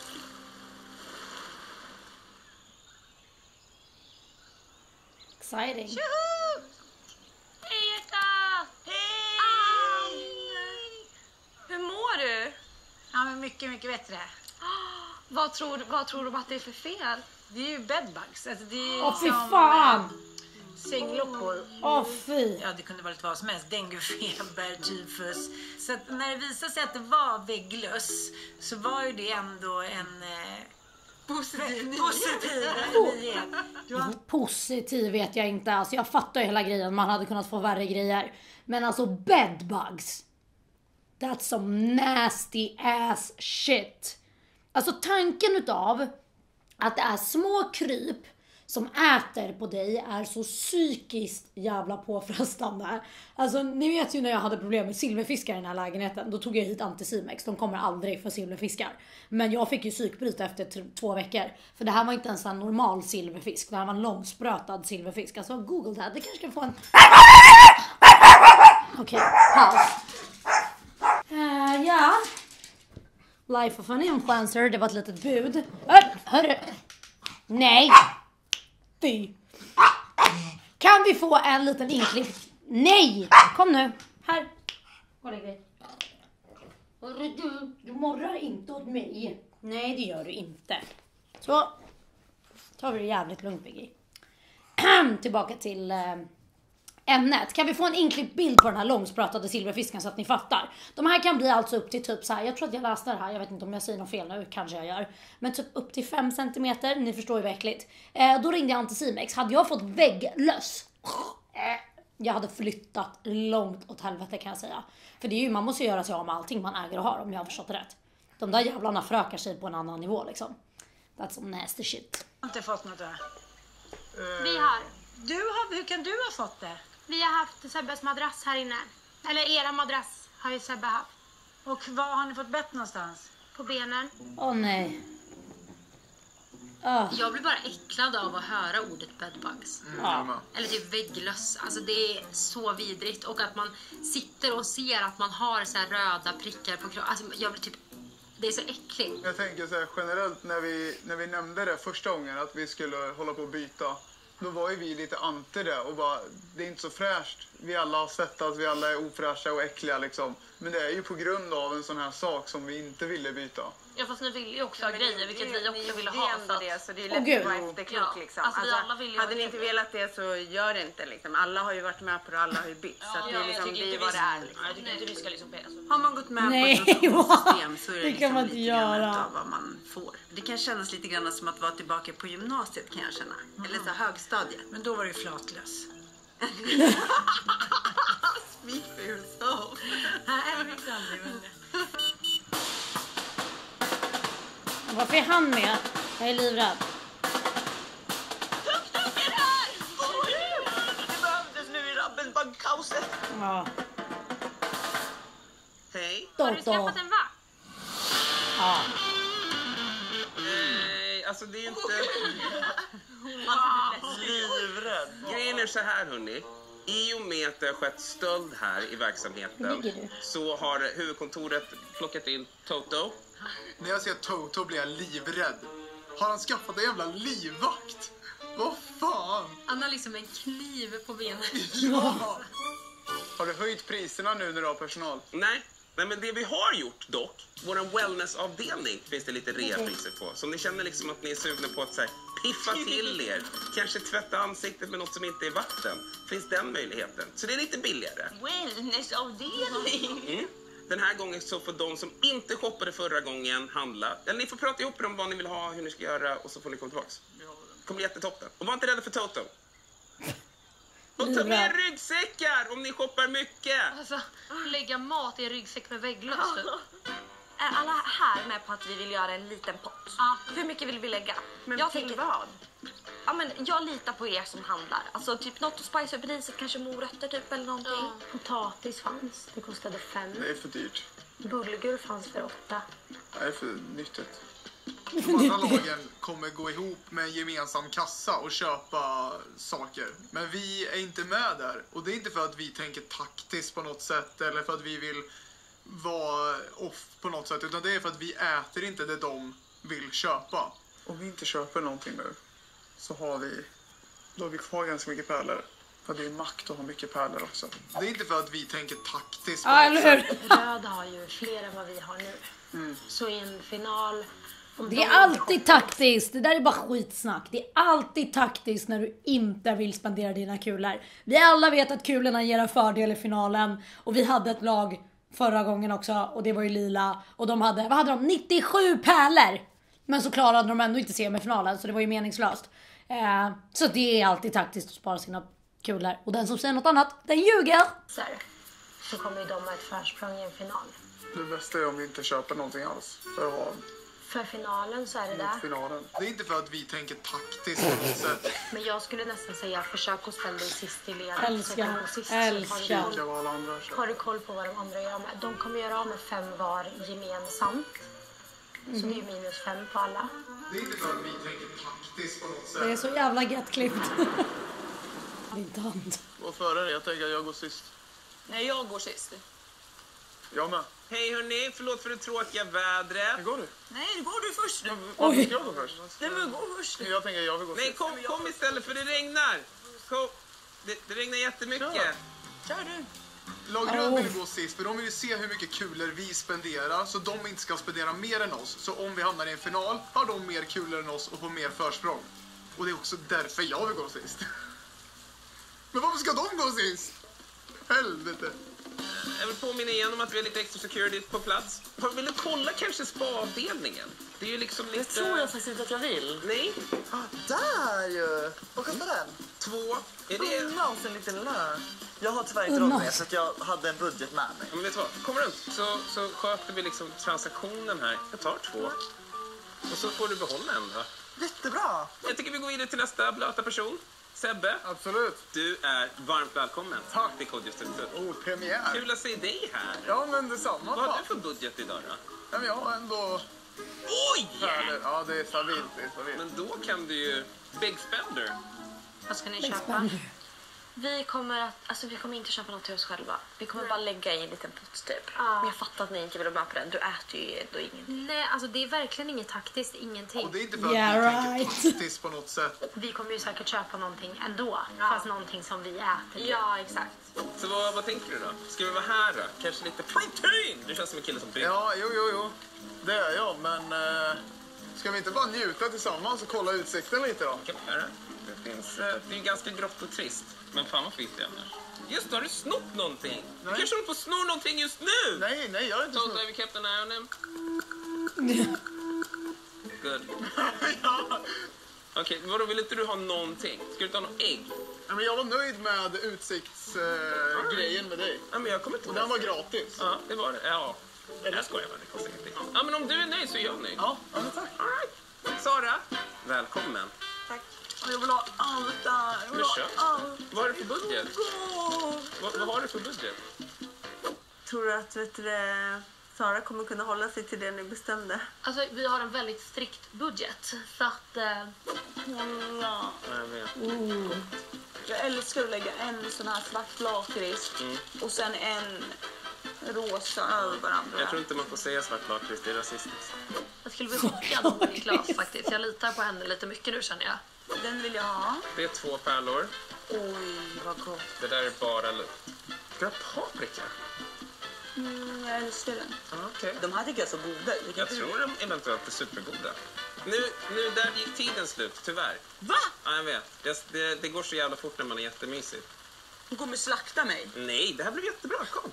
[SPEAKER 1] Exciting.
[SPEAKER 8] Tjoho! Hej, Etta!
[SPEAKER 9] Hej! Hur mår du?
[SPEAKER 5] Ja, men mycket, mycket bättre.
[SPEAKER 9] Vad tror du att det är för fel?
[SPEAKER 5] Det är ju bedbugs. Alltså, det är
[SPEAKER 1] Åh, fy fan!
[SPEAKER 5] Sängloppor.
[SPEAKER 1] Åh, fy.
[SPEAKER 5] Ja, det kunde vara lite vad som helst. Denguefeber, tyfus. Så att när det visade sig att det var vägglöss så var ju det ändå en positiv nyhet.
[SPEAKER 1] Positiv vet jag inte. Alltså jag fattar ju hela grejen. Man hade kunnat få värre grejer. Men alltså bedbugs. That's some nasty ass shit. Alltså tanken utav att det är små kryp som äter på dig är så psykiskt jävla påfrestande. Alltså ni vet ju när jag hade problem med silverfiskar i den här lägenheten. Då tog jag hit Anticimex. De kommer aldrig för silverfiskar. Men jag fick ju psykbryta efter 2 veckor. För det här var inte ens en normal silverfisk. Det här var en långsprötad silverfisk. Alltså google det. Det kanske kan få en... Okej, paus. Ja. Life of an influencer. Det var ett litet bud. Hörru. Nej. Fy. Kan vi få en liten inklipp? Nej. Kom nu. Här. Var det grej. Du morrar inte åt mig. Nej, det gör du inte. Så. Tar vi det jävligt lugnt, Biggie. Tillbaka till... ämnet. Kan vi få en inklippt bild på den här långspratade silverfisken så att ni fattar? De här kan bli alltså upp till typ så här. Jag tror att jag läste det här. Jag vet inte om jag säger något fel nu. Kanske jag gör. Men typ upp till 5 centimeter. Ni förstår ju verkligt. Då ringde jag Anticimex. Hade jag fått vägglöss. Jag hade flyttat långt åt helvete kan jag säga. För det är ju, man måste göra sig av med allting man äger och har om jag har förstått rätt. De där jävlarna frökar sig på en annan nivå liksom. That's some nasty shit.
[SPEAKER 5] Jag har inte fått något där.
[SPEAKER 8] Vi har.
[SPEAKER 5] Hur kan du ha fått det?
[SPEAKER 8] Vi har haft Sebbes madrass här inne. Eller era madrass har ju Sebbe haft.
[SPEAKER 5] Och var har ni fått bett någonstans?
[SPEAKER 8] På benen.
[SPEAKER 1] Åh nej.
[SPEAKER 8] Jag blir bara äcklad av att höra ordet bedbugs. Eller typ vägglöss. Alltså det är så vidrigt. Och att man sitter och ser att man har så här röda prickar på kroppen. Alltså jag blir typ... Det är så äckligt.
[SPEAKER 3] Jag tänker så här generellt när vi nämnde det första gången att vi skulle hålla på att byta. Då var ju vi lite anti det och bara, det är inte så fräscht. Vi alla har svettats, vi alla är ofräscha och äckliga liksom. Men det är ju på grund av en sån här sak som vi inte ville byta.
[SPEAKER 9] Ja, fast ni vill ju också ha grejer, vilket vi också ville ha.
[SPEAKER 10] Det är det, så det är lätt att vara efterklok liksom.
[SPEAKER 9] Alltså, vi alla vill ju
[SPEAKER 10] hade ni inte velat det så gör det inte liksom. Alla har ju varit med på det, alla har ju bytt. Så att det är liksom, blir vad det är. Liksom.
[SPEAKER 9] Jag tycker inte vi ska liksom...
[SPEAKER 10] Har man gått med på ett system så är det liksom
[SPEAKER 1] man inte
[SPEAKER 10] lite
[SPEAKER 1] göra.
[SPEAKER 10] grann av vad man får. Det kan kännas lite grann som att vara tillbaka på gymnasiet kan jag känna. Eller så högstadiet.
[SPEAKER 5] Men då var det ju flatlös.
[SPEAKER 10] Speak for yourself.
[SPEAKER 1] Varför är han med? Jag är livrädd.
[SPEAKER 6] Tuk-tuk är här! Det behövdes nu i Rabbenbagg-kaoset.
[SPEAKER 1] Ja.
[SPEAKER 2] Hej.
[SPEAKER 8] Har du skaffat en vakt?
[SPEAKER 1] Ja.
[SPEAKER 2] Nej, alltså det är inte...
[SPEAKER 6] Livrädd.
[SPEAKER 2] Grejen är så här hörni. I och med att det har skett stöld här i verksamheten så har huvudkontoret plockat in Toto.
[SPEAKER 3] När jag ser Toto blir jag livrädd. Har han skaffat en jävla livvakt? Vad fan?
[SPEAKER 8] Han har liksom en kniv på benen.
[SPEAKER 3] Ja. Har du höjt priserna nu när du har personal?
[SPEAKER 2] Nej, men det vi har gjort dock, våran wellnessavdelning finns det lite reapriser på. Så om ni känner liksom att ni är sugna på att så här, piffa till er, kanske tvätta ansiktet med något som inte är vatten, finns den möjligheten. Så det är lite billigare.
[SPEAKER 9] Wellnessavdelning.
[SPEAKER 2] Den här gången så får de som inte shoppade förra gången handla. Eller ni får prata ihop om vad ni vill ha, hur ni ska göra och så får ni komma tillbaks. Det kommer bli jättetoppen. Och var inte rädda för Toto. Och ta med ryggsäckar om ni shoppar mycket.
[SPEAKER 8] Alltså, lägga mat i en ryggsäck med vägglöss.
[SPEAKER 9] Är alla här med på att vi vill göra en liten pott? Hur mycket vill vi lägga?
[SPEAKER 10] Men
[SPEAKER 9] jag
[SPEAKER 10] till vad?
[SPEAKER 9] Ja, men jag litar på er som handlar. Alltså typ något att spice upp riset, kanske morötter typ eller någonting.
[SPEAKER 8] Ja. Potatis fanns, det kostade 5.
[SPEAKER 3] Det är för dyrt.
[SPEAKER 8] Bulgur fanns för 8.
[SPEAKER 3] Det är för nyttigt. De andra lagen kommer gå ihop med en gemensam kassa och köpa saker. Men vi är inte med där. Och det är inte för att vi tänker taktiskt på något sätt eller för att vi vill vara off på något sätt. Utan det är för att vi äter inte det de vill köpa. Om vi inte köper någonting nu så har vi kvar ganska mycket pärlor. För det är makt att ha mycket pärlor också. Det är inte för att vi tänker taktiskt på något sätt.
[SPEAKER 8] Röd har ju fler än vad vi har nu. Så i en final...
[SPEAKER 1] Det är alltid taktiskt. Det där är bara skitsnack. Det är alltid taktiskt när du inte vill spendera dina kulor. Vi alla vet att kulorna ger en fördel i finalen. Och vi hade ett lag förra gången också. Och det var ju lila. Och de hade, vad hade de? 97 pärlor. Men så klarade de ändå inte semifinalen. Så det var ju meningslöst. Så det är alltid taktiskt att spara sina kulor. Och den som säger något annat, den ljuger.
[SPEAKER 8] Så kommer ju de ha ett försprång i en final.
[SPEAKER 3] Det bästa är om vi inte köper någonting alls. För att ha
[SPEAKER 8] För finalen så är det där.
[SPEAKER 3] finalen. Det är inte för att vi tänker taktiskt på något sätt.
[SPEAKER 8] Men jag skulle nästan säga försök att ställa dig sist i ledet.
[SPEAKER 1] Älskar.
[SPEAKER 8] Har du koll på vad de andra gör med? De kommer göra av med 5 var gemensamt. Så det är ju -5 på alla.
[SPEAKER 3] Det är inte för att vi tänker taktiskt på något sätt.
[SPEAKER 1] Det är så jävla gettklippt. Din tant.
[SPEAKER 3] Gå före dig, jag tänker att jag går sist.
[SPEAKER 9] Nej, jag går sist.
[SPEAKER 3] Jag med.
[SPEAKER 2] Hej hörni, förlåt för det tråkiga vädret.
[SPEAKER 3] Går du?
[SPEAKER 9] Nej, det går du först nu.
[SPEAKER 3] Varför ska jag gå först?
[SPEAKER 9] Nej, men gå först.
[SPEAKER 3] Jag tänker jag vill gå
[SPEAKER 2] Nej,
[SPEAKER 3] sist.
[SPEAKER 2] kom istället för det regnar. Kom. Det regnar jättemycket.
[SPEAKER 9] Kör du.
[SPEAKER 3] Lagröd vill gå sist för de vill ju se hur mycket kulor vi spenderar så de inte ska spendera mer än oss. Så om vi hamnar i en final har de mer kulor än oss och får mer försprång. Och det är också därför jag vill gå sist. Men varför ska de gå sist? Helvete.
[SPEAKER 2] Jag vill påminna igen om att vi har lite extra security på plats. Vill du kolla kanske spa-avdelningen? Det är ju liksom lite...
[SPEAKER 6] Det tror jag faktiskt inte att jag vill.
[SPEAKER 2] Nej.
[SPEAKER 6] Där ju! Vad kostar den?
[SPEAKER 2] 2. Är det...
[SPEAKER 6] Unna oss en liten lön. Jag har tyvärr inte råd med så att jag hade en budget med mig.
[SPEAKER 2] Men vet du vad? Kommer runt så sköter vi liksom transaktionen här. Jag tar 2. Och så får du behålla en då.
[SPEAKER 6] Jättebra!
[SPEAKER 2] Jag tycker vi går vidare till nästa blöta person. Sebbe.
[SPEAKER 3] Absolut.
[SPEAKER 2] Du är varmt välkommen. Tack. Till Kodjefstrukt.
[SPEAKER 3] Premiär.
[SPEAKER 2] Kul att se dig här.
[SPEAKER 3] Ja, men detsamma.
[SPEAKER 2] Vad har du för budget idag då?
[SPEAKER 3] Ja, men jag har ändå...
[SPEAKER 2] Oj!
[SPEAKER 3] Ja, det är stabilt.
[SPEAKER 2] Men då kan du ju... Big spender.
[SPEAKER 8] Vad ska ni köpa?
[SPEAKER 9] Vi kommer inte köpa något till oss själva. Vi kommer bara lägga i en liten pott typ.
[SPEAKER 8] Ja.
[SPEAKER 9] Men jag fattar att ni inte vill vara med på den. Du äter ju ändå ingenting.
[SPEAKER 8] Nej, alltså det är verkligen inget taktiskt, ingenting.
[SPEAKER 3] Och det är inte för att vi tänker taktiskt på något sätt.
[SPEAKER 8] Vi kommer ju säkert köpa någonting ändå. Fast någonting som vi äter.
[SPEAKER 9] Ja, exakt.
[SPEAKER 2] Så vad tänker du då? Ska vi vara här då? Kanske lite protein? Du känns som en kille som bryr.
[SPEAKER 3] Ja, jo. Det är jag, men... ska vi inte bara njuta tillsammans och kolla utsikten lite då?
[SPEAKER 2] Kan vi göra. Det är ju ganska grått och trist. Men fan vad fint det är annars. Just har du snott någonting? Du kanske håller på att snor någonting just nu?
[SPEAKER 3] Nej, jag har inte
[SPEAKER 2] snott. Have you kept an eye on him? Good.
[SPEAKER 3] Ja.
[SPEAKER 2] Okej, vadå vill inte du ha någonting? Ska du inte ha något ägg?
[SPEAKER 3] Ja, men jag var nöjd med utsiktsgrejen med dig.
[SPEAKER 2] Ja, men jag kommer inte.
[SPEAKER 3] Och den var gratis.
[SPEAKER 2] Ja, det var det. Ja. Jag skojar bara, det kostar ingenting. Ja, men om du är nöjd så är jag nöjd.
[SPEAKER 3] Ja men tack.
[SPEAKER 2] All right. Sara, välkommen.
[SPEAKER 10] Tack. Jag vill ha allt där.
[SPEAKER 2] Men köp. Vad har du för budget? Vad har du för budget?
[SPEAKER 10] Tror du att Sara kommer kunna hålla sig till det ni bestämde?
[SPEAKER 8] Alltså vi har en väldigt strikt budget. Så att...
[SPEAKER 2] Ja, jag vet.
[SPEAKER 10] Jag älskar att lägga en sån här svart lakrits och sen en rosa över varandra.
[SPEAKER 2] Jag tror inte man får säga svart lakrits, det är rasistiskt.
[SPEAKER 8] Jag skulle bli chockad av Niklas faktiskt. Jag litar på henne lite mycket nu känner jag.
[SPEAKER 10] Den vill jag ha.
[SPEAKER 2] Det är 2 pärlor.
[SPEAKER 10] Oj, vad gott.
[SPEAKER 2] Det där är bara luft. Ska du ha paprika?
[SPEAKER 10] Jag älskar den.
[SPEAKER 2] Okay.
[SPEAKER 6] De här tycker jag är så goda.
[SPEAKER 2] Jag tror de eventuellt är supergoda. Nu där gick tiden slut, tyvärr.
[SPEAKER 10] Va?
[SPEAKER 2] Ja, jag vet. Det går så jävla fort när man är jättemysig.
[SPEAKER 10] Hon kommer slakta mig.
[SPEAKER 2] Nej, det här blev jättebra. Kom.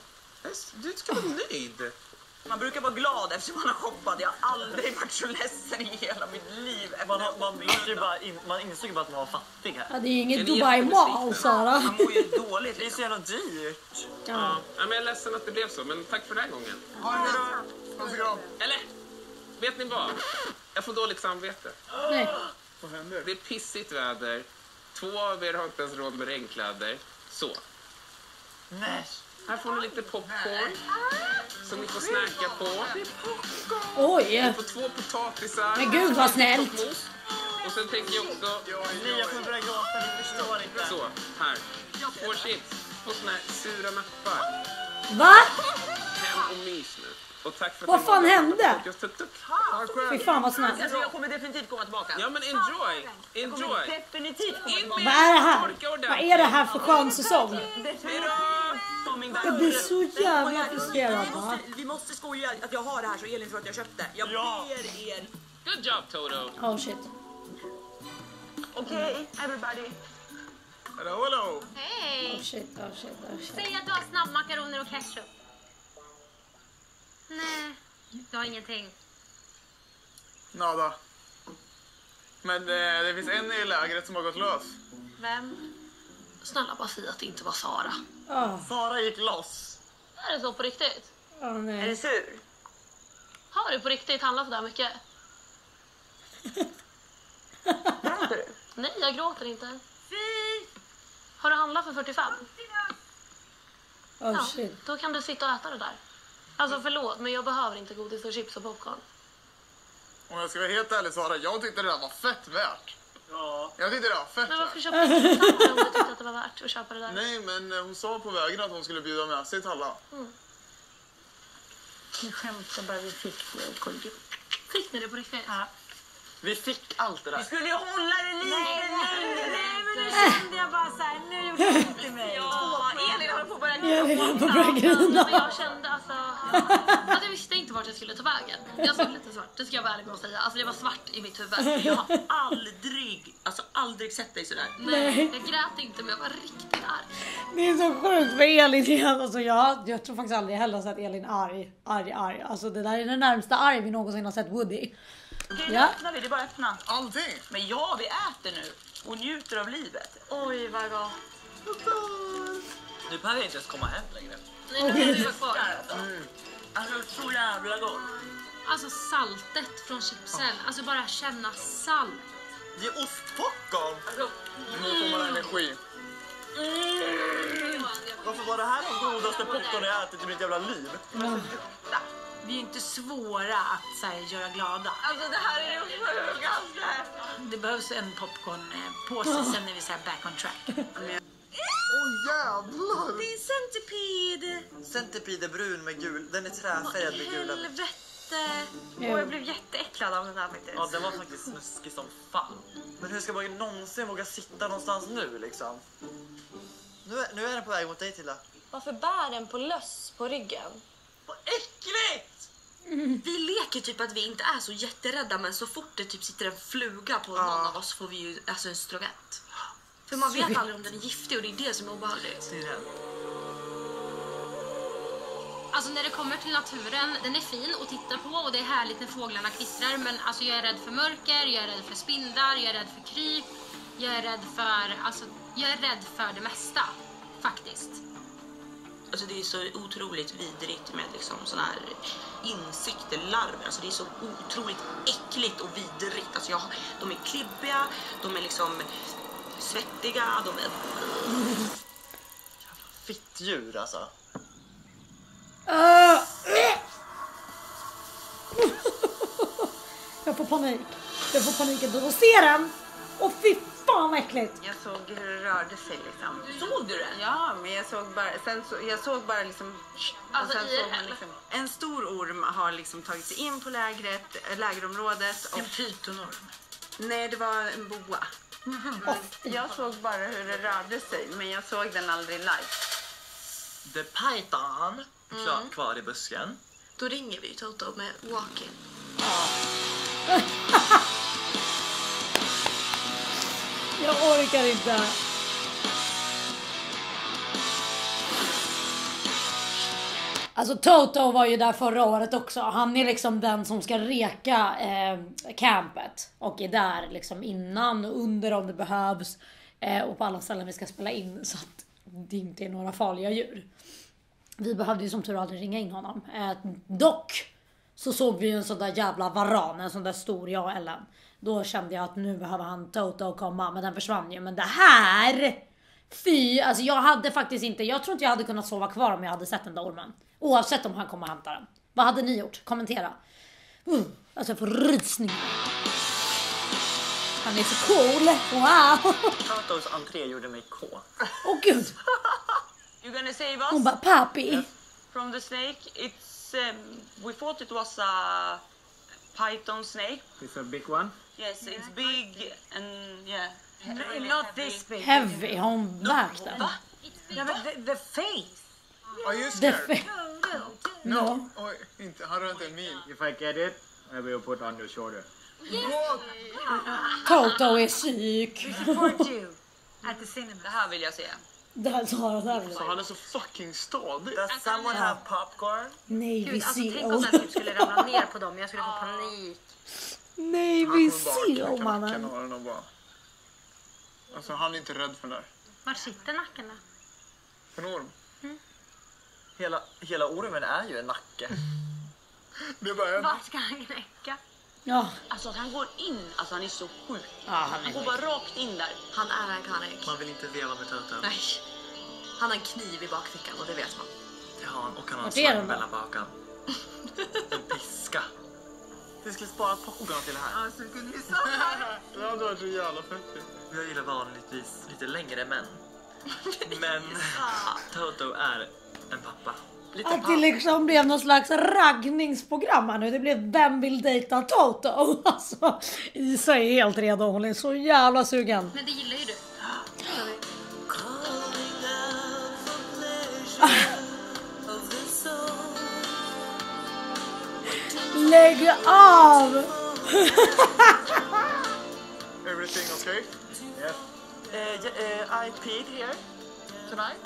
[SPEAKER 2] Du ska vara nöjd.
[SPEAKER 6] Man brukar vara glad eftersom man har shoppat. Jag har aldrig varit så ledsen i hela mitt liv. Man insåg bara att man var fattig här.
[SPEAKER 1] Ja, det är inget Dubai Mall, Sara.
[SPEAKER 6] Man mår ju dåligt. Det är så jävla dyrt.
[SPEAKER 2] Ja, men jag är ledsen att det blev så, men tack för den här gången. Eller, vet ni vad? Jag får dåligt samvete.
[SPEAKER 1] Nej.
[SPEAKER 3] Vad händer?
[SPEAKER 2] Det är pissigt väder. 2 av er har inte ens råd med regnkläder. Så.
[SPEAKER 6] Nej.
[SPEAKER 2] Här får ni lite popcorn som ni får snacka på.
[SPEAKER 1] Oj.
[SPEAKER 2] Ni får 2 potatisar.
[SPEAKER 1] Men gud vad snällt.
[SPEAKER 2] Och sen tänker jag också...
[SPEAKER 6] Nej, jag kommer börja gråta. Ni förstår inte.
[SPEAKER 2] Så, här. 2 chips och såna här sura nappar.
[SPEAKER 1] Va?
[SPEAKER 2] Hem och mys nu. Och tack för att
[SPEAKER 1] Vad fan hände?
[SPEAKER 2] Fy
[SPEAKER 1] fan vad snällt.
[SPEAKER 6] Jag kommer definitivt komma tillbaka.
[SPEAKER 2] Ja men enjoy. Enjoy.
[SPEAKER 6] Definitivt komma tillbaka.
[SPEAKER 1] Vad är det här? Vad är det här för skön säsong? Jag blir så jävla frustrerad, va?
[SPEAKER 6] Vi måste skoja att jag har det här så Elin tror att jag köpte. Jag ber er.
[SPEAKER 2] Good job, Toto.
[SPEAKER 1] Oh shit.
[SPEAKER 10] Okej, everybody.
[SPEAKER 3] Hello.
[SPEAKER 8] Hej!
[SPEAKER 1] Oh shit.
[SPEAKER 8] Säg att du har snabbmakaroner och ketchup. Nej, du har ingenting.
[SPEAKER 3] Nada. Men det finns en i lägret som har gått lös.
[SPEAKER 8] Vem?
[SPEAKER 9] Snälla bara säg att det inte var Sara.
[SPEAKER 6] Sara gick loss.
[SPEAKER 8] Är det så på riktigt?
[SPEAKER 1] Nej.
[SPEAKER 10] Är du sur?
[SPEAKER 8] Har du på riktigt handlat så där mycket?
[SPEAKER 10] Gråter du?
[SPEAKER 8] Nej, jag gråter inte. Har du handlat för 45?
[SPEAKER 1] Oh shit.
[SPEAKER 8] Då kan du sitta och äta det där. Alltså förlåt, men jag behöver inte godis och chips och popcorn.
[SPEAKER 3] Om jag ska vara helt ärlig Sara, jag tyckte det där var fett värt.
[SPEAKER 6] Ja.
[SPEAKER 3] Jag tyckte det var fett
[SPEAKER 8] Men varför
[SPEAKER 3] värt.
[SPEAKER 8] köpte du inte samma om du tyckte att det var värt att köpa det där?
[SPEAKER 3] Nej, men hon sa på vägen att hon skulle bjuda med sig till alla.
[SPEAKER 5] Nu skämtar bara vi fick det.
[SPEAKER 8] Fick ni det på riktigt? Ja.
[SPEAKER 6] Vi fick allt det där.
[SPEAKER 5] Vi skulle ju hålla det lite. Nej, men nu kände jag bara så här, nu gjorde det inte mig.
[SPEAKER 9] Ja, Elin håller på att börja
[SPEAKER 8] Men jag kände alltså jag visste inte vart jag skulle ta vägen. Jag såg lite svart, det ska jag vara ärlig med att säga. Alltså det var svart i mitt huvud.
[SPEAKER 9] Jag har aldrig sett dig sådär.
[SPEAKER 8] Nej, jag grät inte men jag var riktigt arg.
[SPEAKER 1] Det är så sjukt för Elin. Alltså jag tror faktiskt aldrig heller sett Elin arg. Alltså det där är den närmsta arg vi någonsin har sett Woody.
[SPEAKER 5] Okej,
[SPEAKER 1] Ja.
[SPEAKER 5] öppnar vi, det är bara att öppna.
[SPEAKER 3] Allting?
[SPEAKER 5] Men ja, vi äter nu och njuter av livet.
[SPEAKER 8] Oj vad gott.
[SPEAKER 6] Nu behöver jag inte ens komma hem längre.
[SPEAKER 8] Nej, nu kan du vara kvar.
[SPEAKER 5] Alltså så jävla gott.
[SPEAKER 8] Alltså saltet från chipsen. Alltså bara känna salt.
[SPEAKER 6] Det är ostpopcorn.
[SPEAKER 3] Nu får man energi.
[SPEAKER 6] Varför var det här den godaste popcorn jag ätit i mitt jävla liv?
[SPEAKER 5] Vi är ju inte svåra att så här, göra glada.
[SPEAKER 9] Alltså det här är det sjukaste.
[SPEAKER 5] Det behövs en popcornpåse sen när vi är back on track.
[SPEAKER 3] Jävlar!
[SPEAKER 9] Det är centipede.
[SPEAKER 6] Centipede brun med gul. Den är träfärgad med gula.
[SPEAKER 9] Helvete. Och jag blev jätteäcklad av den här faktiskt.
[SPEAKER 6] Ja, den var faktiskt snuskig som fan. Men hur ska man någonsin våga sitta någonstans nu liksom? Nu är den på väg mot dig, Tilla.
[SPEAKER 9] Varför bär den på löss på ryggen?
[SPEAKER 6] Vad äckligt!
[SPEAKER 9] Vi leker typ att vi inte är så jätterädda, men så fort det typ sitter en fluga på någon av oss får vi ju alltså en strogett. För man vet aldrig om den är giftig och det är det som är obehagligt.
[SPEAKER 8] Alltså när det kommer till naturen, den är fin att titta på och det är härligt när fåglarna kvittrar. Men alltså jag är rädd för mörker, jag är rädd för spindlar, jag är rädd för kryp. Jag är rädd för det mesta, faktiskt.
[SPEAKER 9] Alltså det är så otroligt vidrigt med liksom såna här insekter, larver. Alltså det är så otroligt äckligt och vidrigt. Alltså de är klibbiga, de är liksom svettiga, de är...
[SPEAKER 6] Fittdjur alltså.
[SPEAKER 1] Jag får panik. Jag får panik att du ser den. Och fy fan vad äckligt.
[SPEAKER 10] Jag såg hur det rörde sig liksom.
[SPEAKER 9] Såg du det?
[SPEAKER 10] Ja, men jag såg bara liksom...
[SPEAKER 8] Alltså
[SPEAKER 10] och sen såg man liksom en stor orm har liksom tagit sig in på lägerområdet. Och,
[SPEAKER 5] En pytonorm.
[SPEAKER 10] nej, det var en boa. Jag såg bara hur det rörde sig, men jag såg den aldrig live.
[SPEAKER 6] The Python kvar i busken.
[SPEAKER 9] Då ringer vi Toto med walk-in.
[SPEAKER 1] Jag orkar inte. Alltså Toto var ju där förra året också. Han är liksom den som ska reka campet. Och är där liksom innan och under om det behövs. Och på alla ställen vi ska spela in. Så att det inte är några farliga djur. Vi behövde ju som tur aldrig ringa in honom. Dock så såg vi ju en sån där jävla varan. En sån där stor, jag och Ellen. Då kände jag att nu behöver han Toto komma. Men den försvann ju. Men det här... Fy, alltså jag hade faktiskt inte... Jag tror inte jag hade kunnat sova kvar om jag hade sett den där ormen. Oavsett om han kommer och hämtar den. Vad hade ni gjort? Kommentera. Alltså jag får rysningar. Han är så cool. Wow.
[SPEAKER 6] Totos entré gjorde mig K.
[SPEAKER 1] Åh gud.
[SPEAKER 10] You're gonna save us?
[SPEAKER 1] Hon bara, papi.
[SPEAKER 10] From the snake, it's... we thought it was a python snake.
[SPEAKER 13] It's a big one.
[SPEAKER 10] Yes, it's big and yeah. Really
[SPEAKER 5] Not
[SPEAKER 10] heavy.
[SPEAKER 5] this big.
[SPEAKER 1] Heavy, har hon vägt den?
[SPEAKER 5] Ja, men the face.
[SPEAKER 3] Are you
[SPEAKER 1] The
[SPEAKER 3] scared?
[SPEAKER 1] No.
[SPEAKER 3] Oj, inte. Han rör inte en mil.
[SPEAKER 13] If I get it, I will put on your shoulder.
[SPEAKER 3] What?
[SPEAKER 1] Toto är psyk.
[SPEAKER 5] Support you at the cinema.
[SPEAKER 10] Det här vill jag se.
[SPEAKER 1] Där tar jag där.
[SPEAKER 3] Så han är så fucking stadig.
[SPEAKER 6] Does someone have popcorn?
[SPEAKER 1] Navy
[SPEAKER 8] Gud, alltså tänk
[SPEAKER 1] Seal.
[SPEAKER 8] om jag typ skulle ramla ner på dem. Jag skulle få panik.
[SPEAKER 1] Navy
[SPEAKER 3] Han kommer bara
[SPEAKER 1] Seal,
[SPEAKER 3] knäcka
[SPEAKER 1] mannen.
[SPEAKER 3] nacken av den och bara... Alltså han är inte rädd för den där.
[SPEAKER 8] Var sitter nacken då?
[SPEAKER 3] För en orm.
[SPEAKER 6] Hela ormen är ju en nacke.
[SPEAKER 3] Det är bara en.
[SPEAKER 8] Var ska han knäcka?
[SPEAKER 1] Ja.
[SPEAKER 10] Alltså att han går in, alltså han är så sjuk.
[SPEAKER 1] Ja, han
[SPEAKER 10] Han går
[SPEAKER 1] är
[SPEAKER 10] bara rakt in där.
[SPEAKER 9] Han är en kanik.
[SPEAKER 6] Man vill inte leva med Toto.
[SPEAKER 9] Nej. Han har en kniv i bakfickan och det vet man.
[SPEAKER 6] Det har han, och han har en
[SPEAKER 1] Vart är
[SPEAKER 6] slang
[SPEAKER 1] den då?
[SPEAKER 6] mellan bakan. En piska. Vi skulle spara popcorn till det här.
[SPEAKER 10] Alltså kunde vi säga.
[SPEAKER 3] Det hade varit så jävla fett.
[SPEAKER 6] Jag gillar vanligtvis lite längre män. Men Toto är en pappa.
[SPEAKER 1] Att det liksom blev någon slags raggningsprogram här nu. Det blev Vem vill dejta Toto? Alltså, Isa är helt redo. Hon är så jävla sugen.
[SPEAKER 8] Men det gillar ju du.
[SPEAKER 1] Lägg av!
[SPEAKER 3] Everything okay?
[SPEAKER 6] Yes. I peed here tonight.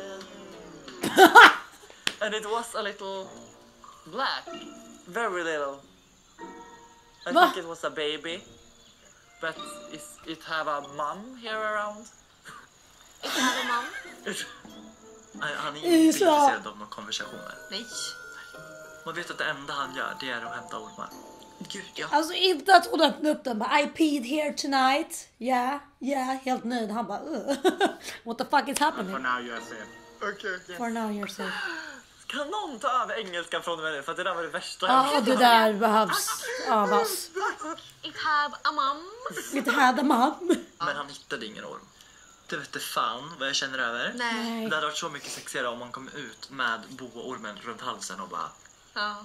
[SPEAKER 6] And it was a little black. Very little. I
[SPEAKER 1] Va?
[SPEAKER 6] think it was a baby. But it have a mom here around.
[SPEAKER 9] It have a mom?
[SPEAKER 6] Han är inte
[SPEAKER 1] Isa.
[SPEAKER 6] intresserad av några konversationer.
[SPEAKER 9] Nej.
[SPEAKER 6] Man vet att det enda han gör, det är att hämta ormar.
[SPEAKER 9] Gud ja.
[SPEAKER 1] Alltså inte att hon öppnade upp den. Bara, I peed here tonight. Yeah, helt nöjd. Han bara, what the fuck is
[SPEAKER 13] For
[SPEAKER 1] happening?
[SPEAKER 13] now you are safe.
[SPEAKER 3] Okej.
[SPEAKER 1] For now you're safe.
[SPEAKER 6] Kan någon ta över engelskan från mig nu? För det där var det värsta.
[SPEAKER 1] Ja, det där behövs övas.
[SPEAKER 9] It have a mom?
[SPEAKER 1] It had a mom.
[SPEAKER 6] Men han hittade ingen orm. Det vet inte fan vad jag känner över.
[SPEAKER 9] Nej.
[SPEAKER 6] Det hade varit så mycket sexigare om man kom ut med boormen runt halsen och bara...
[SPEAKER 9] Ja.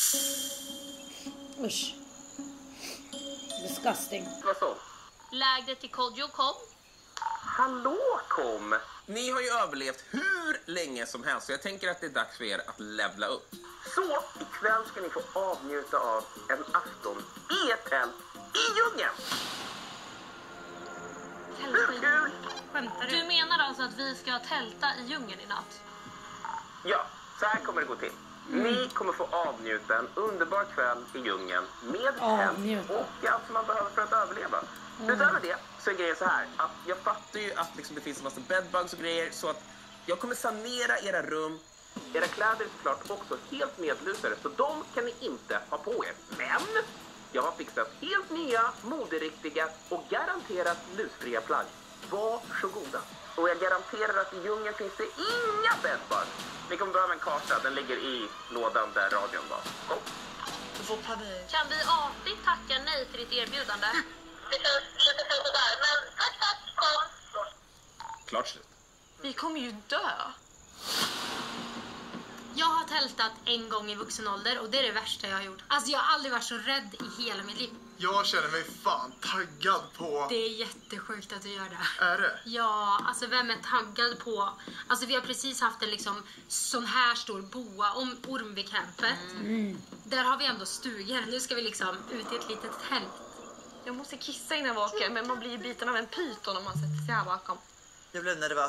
[SPEAKER 1] Usch. Disgusting.
[SPEAKER 2] Vad så?
[SPEAKER 8] Lägret i Kodjo kom.
[SPEAKER 2] Hallå kom! Ni har ju överlevt hur länge som helst så jag tänker att det är dags för er att levla upp. Så ikväll ska ni få avnjuta av en afton i ett tält i djungeln. Hur kul?
[SPEAKER 8] Skämtar du? Du menar alltså att vi ska tälta i djungeln i natt?
[SPEAKER 2] Ja, så här kommer det gå till. Ni kommer få avnjuta en underbar kväll i djungeln med tält och allt som man behöver för att överleva. Utöver det så är grejen så här att jag fattar ju att liksom det finns en massa bedbugs och grejer så att jag kommer sanera era rum. Era kläder är såklart också helt nedlusade så de kan ni inte ha på er. Men jag har fixat helt nya, moderiktiga och garanterat lusfria plagg. Varsågoda. Och jag garanterar att i djungeln finns det inga bedbugs. Ni kommer behöva en karta, den ligger i lådan där radion var.
[SPEAKER 9] Du får panik.
[SPEAKER 8] Kan vi artigt tacka nej till ditt erbjudande?
[SPEAKER 2] Klart slut.
[SPEAKER 9] Vi kommer ju dö.
[SPEAKER 8] Jag har tältat en gång i vuxen ålder och det är det värsta jag har gjort. Alltså jag har aldrig varit så rädd i hela mitt liv.
[SPEAKER 3] Jag känner mig fan taggad på...
[SPEAKER 8] Det är jättesjukt att du gör det.
[SPEAKER 3] Är det?
[SPEAKER 8] Ja, alltså vem är taggad på... Alltså vi har precis haft en liksom sån här stor boa om orm vid campet. Där har vi ändå stugor. Nu ska vi liksom ut i ett litet tält.
[SPEAKER 9] Jag måste kissa innan jag åker, men man blir ju biten av en pyton om man sätter sig här bakom.
[SPEAKER 6] Jag blev nervös i snippan.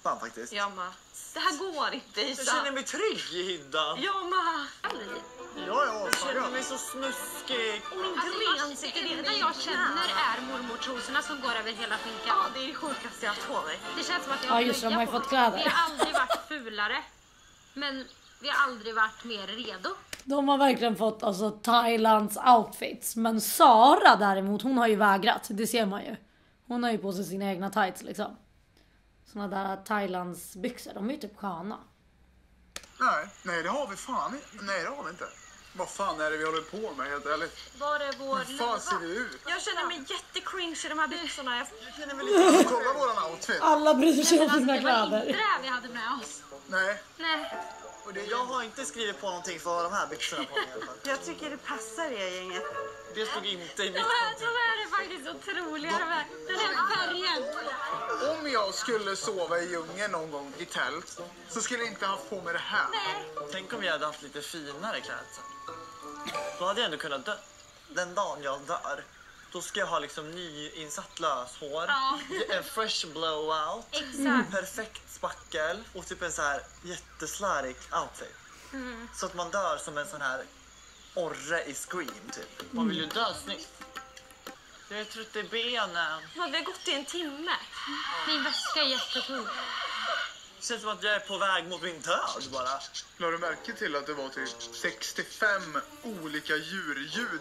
[SPEAKER 6] hyddan faktiskt.
[SPEAKER 9] Ja, ma. Det här går inte, Isa.
[SPEAKER 6] Jag känner mig trygg i hyddan.
[SPEAKER 9] Ja, ma.
[SPEAKER 6] Ja, jag känner mig så snuskig.
[SPEAKER 9] Och min gren sitter
[SPEAKER 8] Det
[SPEAKER 9] inne
[SPEAKER 8] enda
[SPEAKER 9] i
[SPEAKER 8] jag känner är mormortrosorna som går över hela skinkan.
[SPEAKER 9] Ja, det är det sjukaste jag har på mig.
[SPEAKER 8] Det känns som att jag
[SPEAKER 1] Ja,
[SPEAKER 8] har
[SPEAKER 1] just det, de har ju
[SPEAKER 8] blöja
[SPEAKER 1] fått
[SPEAKER 8] på mig.
[SPEAKER 1] kläder.
[SPEAKER 8] Vi har aldrig varit fulare. Men vi har aldrig varit mer redo.
[SPEAKER 1] De har verkligen fått alltså Thailands outfits. Men Sara däremot, hon har ju vägrat. Det ser man ju. Hon har ju på sig sina egna tights liksom. Såna där Thailands byxor, de är ju typ sköna.
[SPEAKER 3] Nej, det har vi fan inte. Nej, det har vi inte. Vad fan är det vi håller på med helt ärligt?
[SPEAKER 8] Var är vår
[SPEAKER 3] Hur fan ser vi ut?
[SPEAKER 9] Jag känner mig jättecringe i de här byxorna. Jag
[SPEAKER 3] känner mig lite... Kolla våran outfit.
[SPEAKER 1] Alla bryr sig om sina
[SPEAKER 8] Det var inte
[SPEAKER 1] kläder.
[SPEAKER 8] det här vi hade med oss.
[SPEAKER 3] Nej.
[SPEAKER 8] Nej.
[SPEAKER 6] Och jag har inte skrivit på någonting för de här byxorna på mig i alla fall.
[SPEAKER 10] Jag tycker det passar er gänget.
[SPEAKER 6] Det stod inte i mitt
[SPEAKER 8] De här är faktiskt otroliga. Den här färgen.
[SPEAKER 3] Om jag skulle sova i djungeln någon gång i tält så skulle jag inte haft på mig det här.
[SPEAKER 6] Tänk om jag hade haft lite finare klädsel. Då hade jag ändå kunnat dö. Den dagen jag dör, då ska jag ha liksom nyinsatt löshår.
[SPEAKER 8] Ja.
[SPEAKER 6] En fresh blowout.
[SPEAKER 8] Exakt.
[SPEAKER 6] Perfekt spackel. Och typ en så här jätteslärig outfit. Så att man dör som en sån här orre i Scream typ. Man vill ju dö snyggt. Jag är trött i benen.
[SPEAKER 9] Ja, vi har gått i en timme.
[SPEAKER 8] Min väska är jättetung.
[SPEAKER 6] Det känns som att jag är på väg mot min död bara.
[SPEAKER 3] Lade du märke till att det var typ 65 olika djurljud?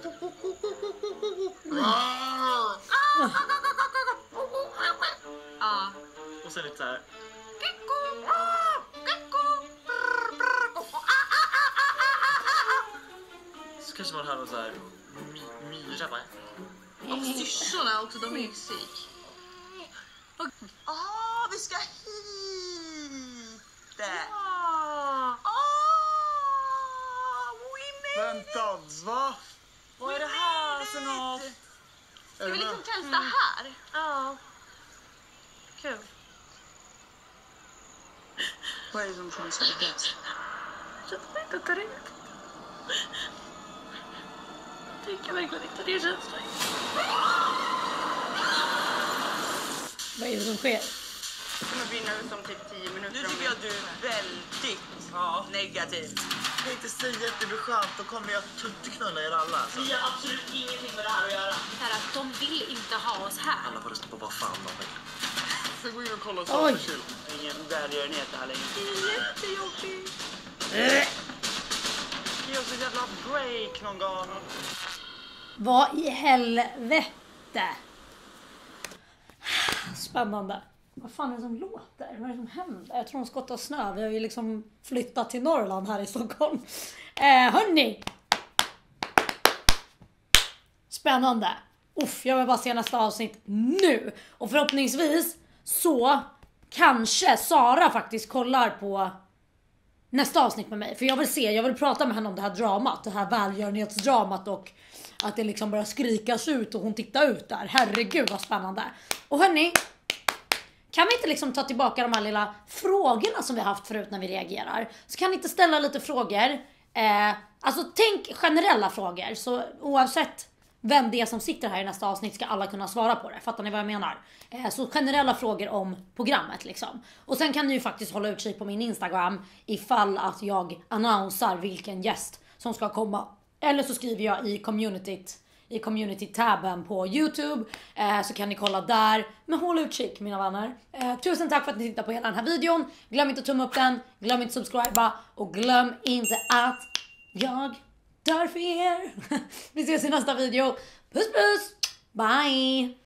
[SPEAKER 8] Ja.
[SPEAKER 6] Och sen lite så här. Så kanske man hör någon så här myra bara.
[SPEAKER 9] Och syrsorna också, de är ju psyk.
[SPEAKER 6] Vi ska hit!
[SPEAKER 3] Vänta, va?
[SPEAKER 6] Vad är det här för något?
[SPEAKER 9] Ska vi liksom tälta här?
[SPEAKER 10] Ja.
[SPEAKER 9] Kul.
[SPEAKER 10] Vad är det som känns så bäst?
[SPEAKER 9] Jag tror inte att det är rätt. Jag tycker verkligen inte det känns rätt.
[SPEAKER 1] Vad är det som sker?
[SPEAKER 10] Det kommer brinna ut om typ 10 minuter.
[SPEAKER 6] Nu tycker jag att du är väldigt negativ. Jag kan inte säga att det blir skönt, då kommer jag tuttknulla er alla. Alltså. Vi har absolut ingenting med det här att göra.
[SPEAKER 8] Här att de vill inte ha oss här.
[SPEAKER 6] Alla får rösta på vad fan de vill.
[SPEAKER 3] Jag ska gå in och kolla
[SPEAKER 1] Oj.
[SPEAKER 3] saker.
[SPEAKER 6] Ingen välgörenhet det här längre.
[SPEAKER 10] Det är jättejobbigt.
[SPEAKER 6] Ge oss ett jävla break någon gång.
[SPEAKER 1] Vad i helvete? Spännande. Vad fan är det som låter? Vad är det som händer? Jag tror de skottar snö. Vi har ju liksom flyttat till Norrland här i Stockholm. Hörni! Spännande. Jag vill bara se nästa avsnitt nu. Och förhoppningsvis så kanske Sara faktiskt kollar på nästa avsnitt med mig. För jag vill prata med henne om det här dramat. Det här välgörenhetsdramat och att det liksom börjar skrikas ut och hon tittar ut där. Herregud vad spännande. Och hörni, kan vi inte liksom ta tillbaka de här lilla frågorna som vi har haft förut när vi reagerar? Så kan ni inte ställa lite frågor. Alltså tänk generella frågor. Så oavsett vem det är som sitter här i nästa avsnitt ska alla kunna svara på det. Fattar ni vad jag menar? Så generella frågor om programmet liksom. Och sen kan ni ju faktiskt hålla utkik på min Instagram ifall att jag annonsar vilken gäst som ska komma. Eller så skriver jag i community-tabben på YouTube. Så kan ni kolla där. Men håll utkik mina vänner. Tusen tack för att ni tittar på hela den här videon. Glöm inte att tumma upp den. Glöm inte att subscriba. Och glöm inte att jag dör för er. Vi ses i nästa video. Puss puss. Bye.